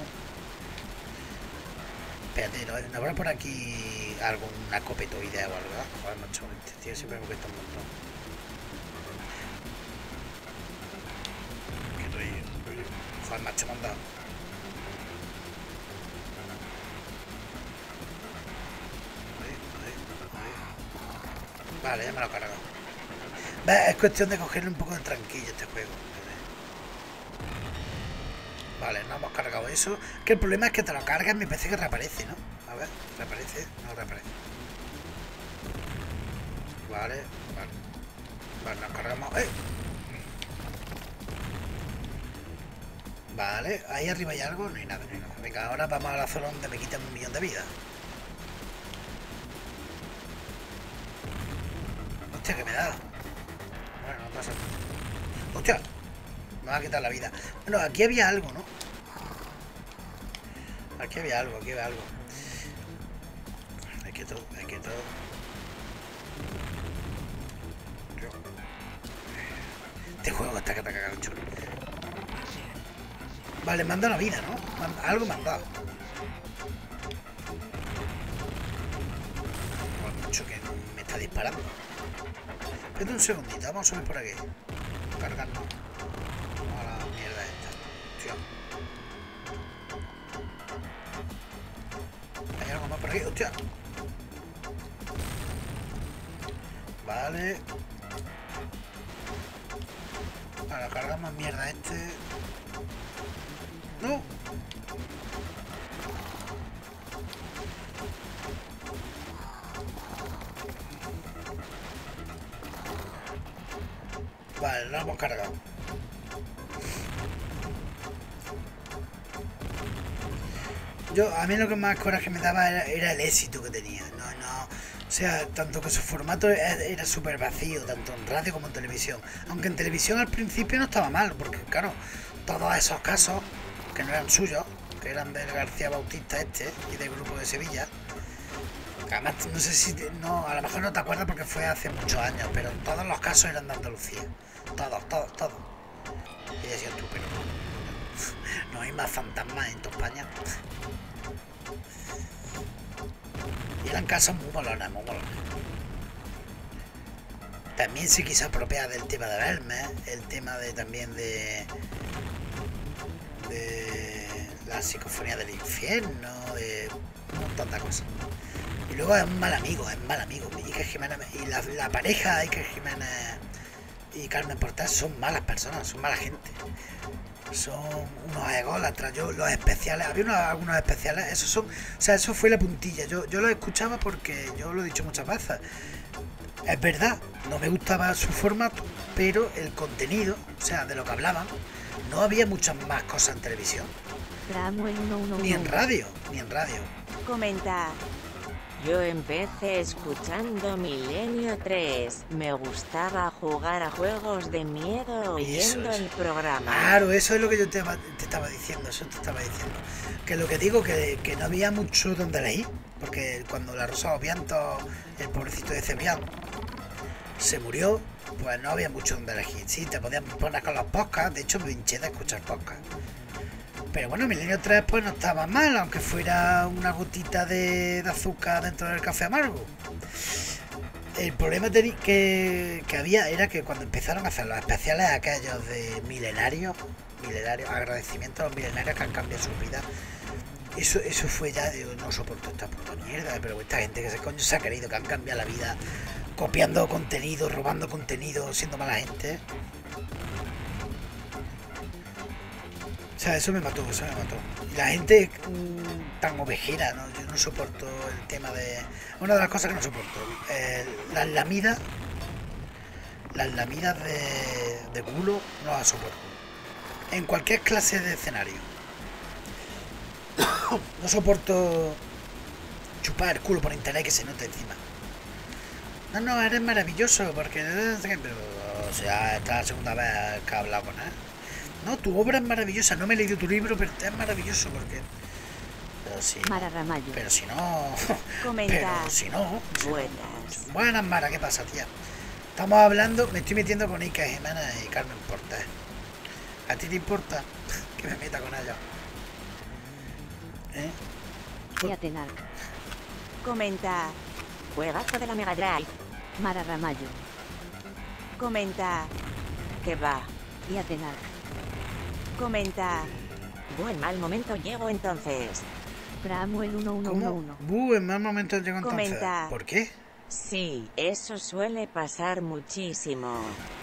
Espérate, ¿no habrá por aquí alguna copetoide o algo? Joder, macho, este tío siempre me cuesta un montón. Joder, macho, me han dado. Vale, ya me lo he cargado. Es cuestión de cogerle un poco de tranquillo este juego. Vale, no hemos cargado eso. Que el problema es que te lo cargas, me parece que reaparece, ¿no? A ver, reaparece, no reaparece. Vale, vale. Vale, nos cargamos. Vale, ahí arriba hay algo, no hay nada, no hay nada. Venga, ahora vamos a la zona donde me quitan 1.000.000 de vida. Hostia, que me da. Bueno, no pasa nada. Hostia, me va a quitar la vida. Bueno, aquí había algo, ¿no? Aquí había algo, aquí había algo. Hay que todo, hay que todo. Este juego está que te caga un chulo. Vale, me han dado la vida, ¿no? Algo me han dado. Mucho que me está disparando. Espérate un segundito, vamos a subir por aquí. Cargarnos. Vamos a la mierda esta. Hostia. ¿Hay algo más por aquí? Hostia. Vale. Ahora cargamos mierda este. No. Vale, lo hemos cargado. A mí lo que más coraje me daba era el éxito que tenía. O sea, tanto que su formato era súper vacío, tanto en radio como en televisión. Aunque en televisión al principio no estaba mal, porque claro, todos esos casos que no eran suyos, que eran del García Bautista y del Grupo de Sevilla. Además, no sé si... a lo mejor no te acuerdas porque fue hace muchos años, pero todos los casos eran de Andalucía. Todos. Y decías tú, pero... no hay más fantasmas en toda España. Y eran casos muy molones, muy molones. También se quiso apropiar del tema de Belmes, el tema de también de la psicofonía del infierno, de un montón de cosas. Y luego es mal amigo. Iker Jiménez y la pareja Iker Jiménez y Carmen Portal son malas personas, son mala gente. Son unos ególatras. Yo los especiales, había algunos especiales, esos son, o sea, eso fue la puntilla. Yo los escuchaba porque yo lo he dicho muchas veces. Es verdad, no me gustaba su formato, pero el contenido, o sea, de lo que hablaban, no había muchas más cosas en televisión. Ni en radio. Comenta. Yo empecé escuchando Milenio 3. Me gustaba jugar a juegos de miedo oyendo el programa. Claro, eso es lo que yo te estaba diciendo. Que lo que digo, que no había mucho donde elegir. Porque cuando La Rosa de los Vientos, el pobrecito de Cebrián, se murió, pues no había mucho donde elegir. Sí, te podían poner con los podcasts. De hecho, me hinché de escuchar podcasts. Pero bueno, Milenio 3 pues no estaba mal, aunque fuera una gotita de azúcar dentro del café amargo. El problema que había era que cuando empezaron a hacer los especiales aquellos de milenarios, agradecimientos a los milenarios que han cambiado su vida, eso fue ya, digo, no soporto esta puta mierda, pero esta gente que se ha querido, que han cambiado la vida copiando contenido, robando contenido, siendo mala gente. O sea, eso me mató. Y la gente tan ovejera, ¿no? Yo no soporto el tema de... Una de las cosas que no soporto, las lamidas de culo no las soporto. En cualquier clase de escenario. No soporto chupar el culo por internet que se note encima. No, eres maravilloso, porque... O sea, esta es la segunda vez que he hablado con él. No, tu obra es maravillosa. No me he leído tu libro, pero es maravilloso porque... Pero si Mara Ramallo. Pero si no... Comenta. Pero si no... Buenas. Buenas, Mara, ¿qué pasa, tía? Estamos hablando... Me estoy metiendo con Ica Jimena y Carmen Porta. ¿A ti te importa que me meta con ella? Y Atenark. Comenta. Juegazo de la Mega Drive. Mara Ramallo. Comenta. Que va. Y Atenark. Comenta. Buen mal momento llego entonces. Pramuel 1111. En mal momento llego entonces. Comenta. ¿Por qué? Sí, eso suele pasar muchísimo.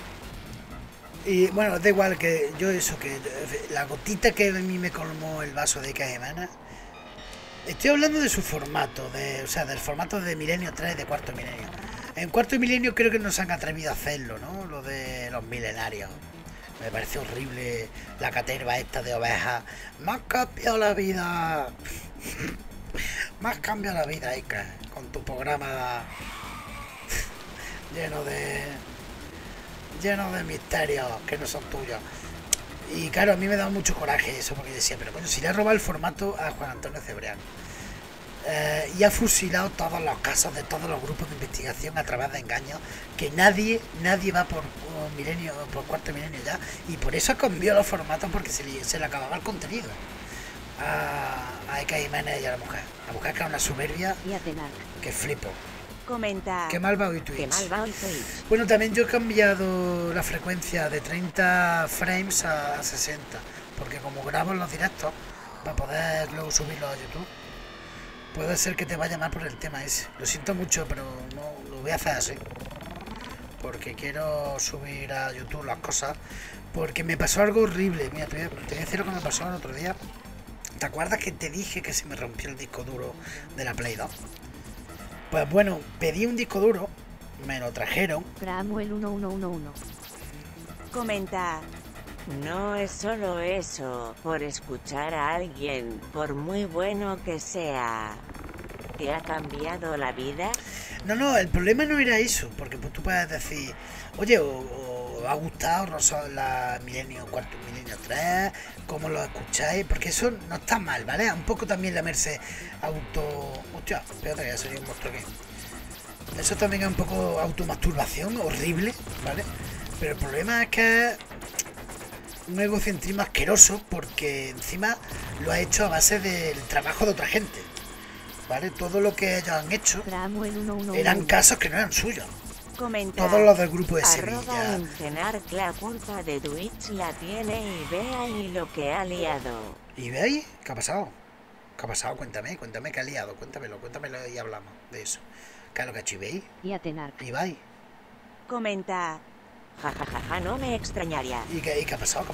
Y bueno, da igual que yo eso, que la gotita que a mí me colmó el vaso de Ica Jimena. Estoy hablando de su formato, o sea, del formato de Milenio 3 de Cuarto Milenio. En Cuarto Milenio creo que no se han atrevido a hacerlo, ¿no? Lo de los milenarios. Me parece horrible la caterva esta de ovejas. Me has cambiado la vida. Me has cambiado la vida, Ica, con tu programa lleno de misterios que no son tuyos. Y claro, a mí me da mucho coraje eso, porque decía, pero bueno, si le ha robado el formato a Juan Antonio Cebrián y ha fusilado todos los casos de todos los grupos de investigación a través de engaños, que nadie va por milenio, por Cuarto Milenio ya, y por eso cambió los formatos, porque se le acababa el contenido a Ica Jiménez y a la mujer que es una soberbia que flipo. Comenta. Qué mal va hoy Twitch. Qué mal va hoy Twitch. Bueno, también yo he cambiado la frecuencia de 30 frames a 60, porque como grabo en los directos, para poder luego subirlo a YouTube, puede ser que te vaya mal por el tema ese. Lo siento mucho, pero no lo voy a hacer así, porque quiero subir a YouTube las cosas, porque me pasó algo horrible. Mira, te voy a decir lo que me pasó el otro día. ¿Te acuerdas que te dije que se me rompió el disco duro de la Play 2? Pues bueno, pedí un disco duro, me lo trajeron. Pramuel 1111. Comenta. No es solo eso, por escuchar a alguien, por muy bueno que sea, ¿te ha cambiado la vida? No, el problema no era eso, porque pues tú puedes decir, oye, o ha gustado la Cuarto Milenio 3, cómo lo escucháis, porque eso no está mal, ¿vale? Un poco también lamerse Hostia, espérate que ya sería un monstruo aquí. Eso también es un poco automasturbación horrible, ¿vale? Pero el problema es que es un egocentrismo asqueroso, porque encima lo ha hecho a base del trabajo de otra gente, ¿vale? Todo lo que ellos han hecho eran casos que no eran suyos. Comenta. Todos los del grupo de Sevilla. La culpa de Twitch la tiene eBay y lo que ha liado. ¿eBay? ¿Qué ha pasado? ¿Qué ha pasado? Cuéntame qué ha liado. Cuéntamelo y hablamos de eso. ¿Qué es lo que ha hecho eBay? Y Atenark. ¿eBay? Comenta. Ja, no me extrañaría. ¿Y qué ha pasado?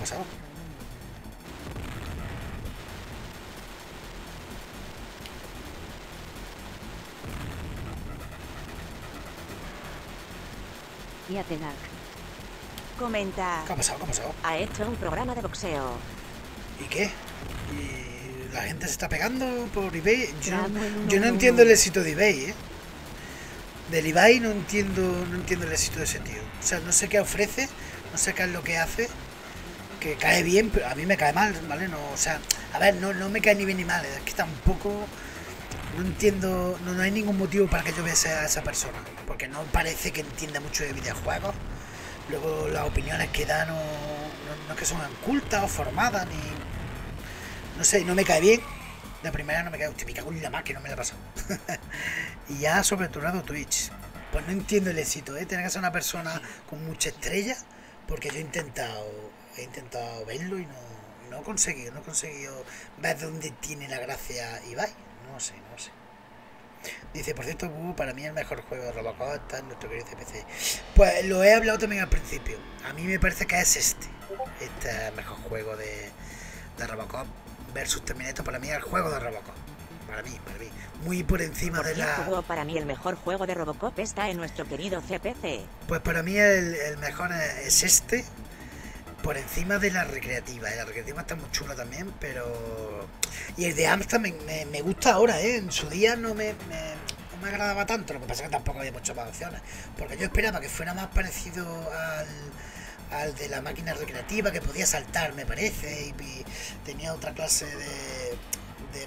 Y Atenark. Comenta. ¿Qué ha pasado? Ha hecho un programa de boxeo. ¿Y qué? ¿Y la gente se está pegando por eBay? Yo no entiendo el éxito de eBay, ¿eh? Del eBay no entiendo el éxito de ese tío. O sea, no sé qué ofrece, no sé qué es lo que hace, que cae bien, pero a mí me cae mal, ¿vale? No, o sea, a ver, no me cae ni bien ni mal, es que tampoco... No entiendo, no hay ningún motivo para que yo vea a esa persona, porque no parece que entienda mucho de videojuegos. Luego las opiniones que da no es que son cultas o formadas, ni... No sé, no me cae bien. De primera no me cae, me cago en la máquina, no me la ha pasado. Y ya ha sobreturado Twitch. Pues no entiendo el éxito, ¿eh? Tiene que ser una persona con mucha estrella, porque yo he intentado verlo y no he conseguido ver dónde tiene la gracia Ibai. No sé. Dice, por cierto, para mí el mejor juego de Robocop está en nuestro querido CPC. Pues lo he hablado también al principio. A mí me parece que es este es el mejor juego de Robocop versus Terminator. Para mí es el juego de Robocop. Para mí. Muy por encima de la... Para mí el mejor juego de Robocop está en nuestro querido CPC. Pues para mí el mejor es este, por encima de la recreativa. La recreativa está muy chula también, pero... Y el de Amsterdam me gusta ahora, ¿eh? En su día no me agradaba tanto, lo que pasa es que tampoco había muchas más opciones, porque yo esperaba que fuera más parecido al de la máquina recreativa, que podía saltar, me parece, y tenía otra clase de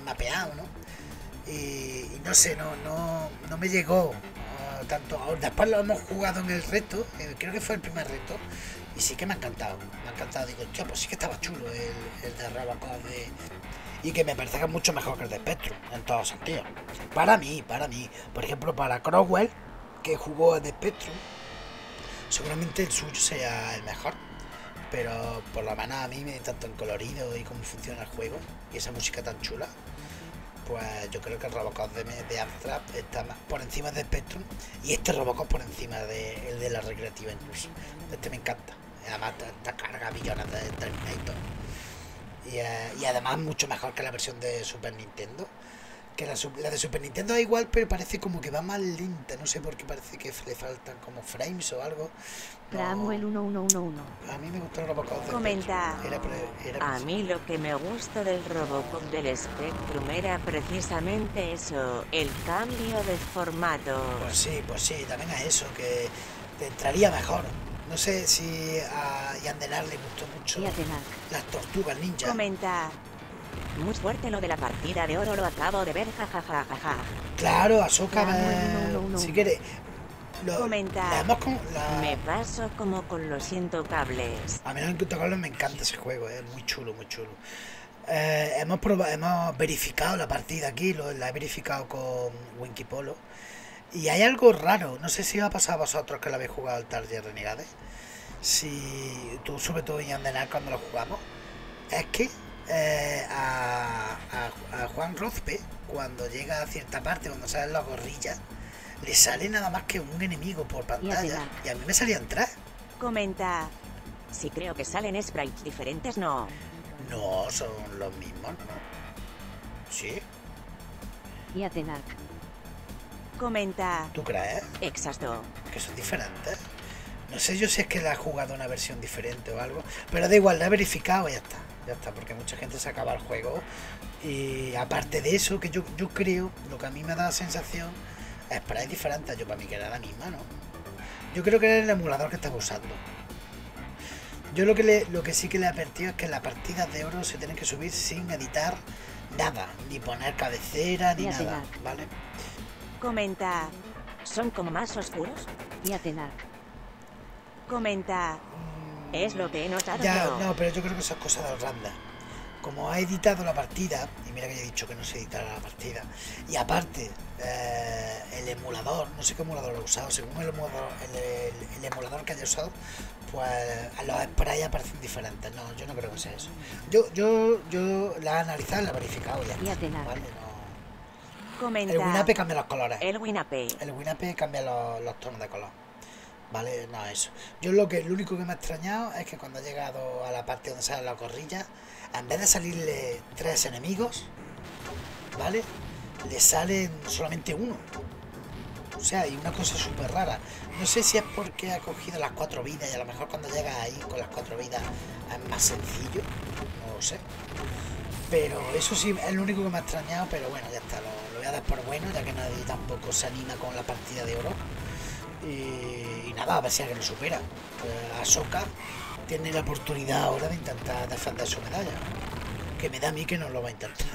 mapeado, ¿no? Y no sé, no me llegó tanto. Después lo hemos jugado en el reto, creo que fue el primer reto, y sí que me ha encantado. Digo, tío, pues sí que estaba chulo el de Robocop y que me parece que es mucho mejor que el de Spectrum, en todos sentidos. Para mí. Por ejemplo, para Crowell, que jugó el de Spectrum, seguramente el suyo sea el mejor. Pero por lo menos a mí, tanto en colorido y cómo funciona el juego, y esa música tan chula, pues yo creo que el Robocop de Amstrad está más por encima de Spectrum, y este Robocop por encima el de la recreativa incluso. Este me encanta. Además esta carga billones de Terminator. Y además mucho mejor que la versión de Super Nintendo. Que la de Super Nintendo es igual, pero parece como que va más lenta. No sé por qué, parece que le faltan como frames o algo. Samuel 1111. A mí me gustó el Robocop. Comenta. A mí lo que me gustó del Robocop del Spectrum era precisamente eso, el cambio de formato. Pues sí, también es eso, que te entraría mejor. No sé si a Yandelar le gustó mucho las tortugas ninja. Comenta. Muy fuerte lo de la partida de oro, lo acabo de ver, jajajaja. Claro, Ahsoka, si quieres. Comenta. Me paso como con los intocables. A mí los intocables me encanta ese juego, es muy chulo, muy chulo. Hemos verificado la partida aquí, la he verificado con Winky Polo. Y hay algo raro, no sé si os ha pasado a vosotros que lo habéis jugado al Target Renegade. Si tú, sobre todo en Yandenar, cuando lo jugamos, es que a Juan Rozpe, cuando llega a cierta parte, cuando salen las gorrillas, le sale nada más que un enemigo por pantalla. Y a mí me salían 3. Comenta. Si creo que salen sprites diferentes, no. No, son los mismos, ¿no? ¿Sí? Y Atenac. Comenta. ¿Tú crees? Exacto. Que son diferentes. No sé yo si es que la ha jugado una versión diferente o algo, pero da igual, la he verificado y ya está, porque mucha gente se acaba el juego. Y aparte de eso, que yo creo, lo que a mí me da la sensación, es para diferente. Yo para mí que era la misma, ¿no? Yo creo que era el emulador que estaba usando. Yo lo que sí que le he advertido es que las partidas de oro se tienen que subir sin editar nada, ni poner cabecera, ni nada, ¿vale? Comenta. ¿Son como más oscuros? Y Atenac. Comenta. Es lo que he notado. Ya, no, pero yo creo que eso es cosa de Orlando. Como ha editado la partida, y mira que ya he dicho que no se editara la partida, y aparte, el emulador, no sé qué emulador lo ha usado, según el emulador que haya usado, pues los sprays aparecen diferentes. No, yo no creo que sea eso. Yo la he analizado y la he verificado ya. ¿Vale? No. Comenta. El WinAP cambia los colores. El WinAP cambia los tonos de color. ¿Vale? No, eso. Yo lo único que me ha extrañado es que cuando he llegado a la parte donde salen las gorrillas, en vez de salirle 3 enemigos, ¿vale? Le salen solamente 1. O sea, hay una cosa súper rara. No sé si es porque ha cogido las 4 vidas y a lo mejor cuando llegas ahí con las 4 vidas es más sencillo. No lo sé. Pero eso sí es lo único que me ha extrañado, pero bueno, ya está. Lo voy a dar por bueno, ya que nadie tampoco se anima con la partida de oro. Y nada, a ver si alguien lo supera. Ahsoka tiene la oportunidad ahora de intentar defender su medalla. Que me da a mí que no lo va a intentar.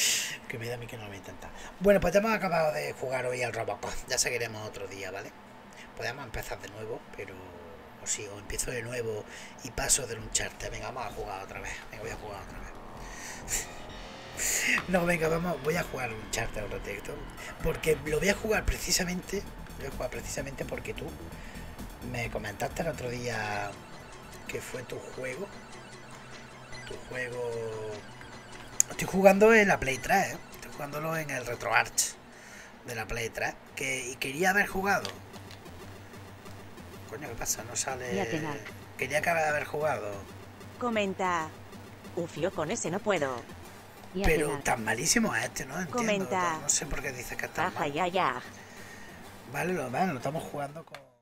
Bueno, pues ya hemos acabado de jugar hoy al Robocop. Ya seguiremos otro día, ¿vale? Podemos empezar de nuevo, pero... O empiezo de nuevo y paso del Uncharted. Venga, vamos a jugar otra vez. Voy a jugar otra vez. No, venga, voy a jugar un Uncharted un ratito. Porque lo voy a jugar precisamente... porque tú me comentaste el otro día que fue tu juego. Estoy jugando en la Play 3, ¿eh? Estoy jugándolo en el RetroArch de la Play 3. Y quería haber jugado. Coño, ¿qué pasa? No sale. Quería haber jugado. Comenta. Uf, yo con ese no puedo. Pero tan malísimo es este, ¿no? Entiendo. Comenta. No sé por qué dices que está mal. Ya. Vale, lo estamos jugando con...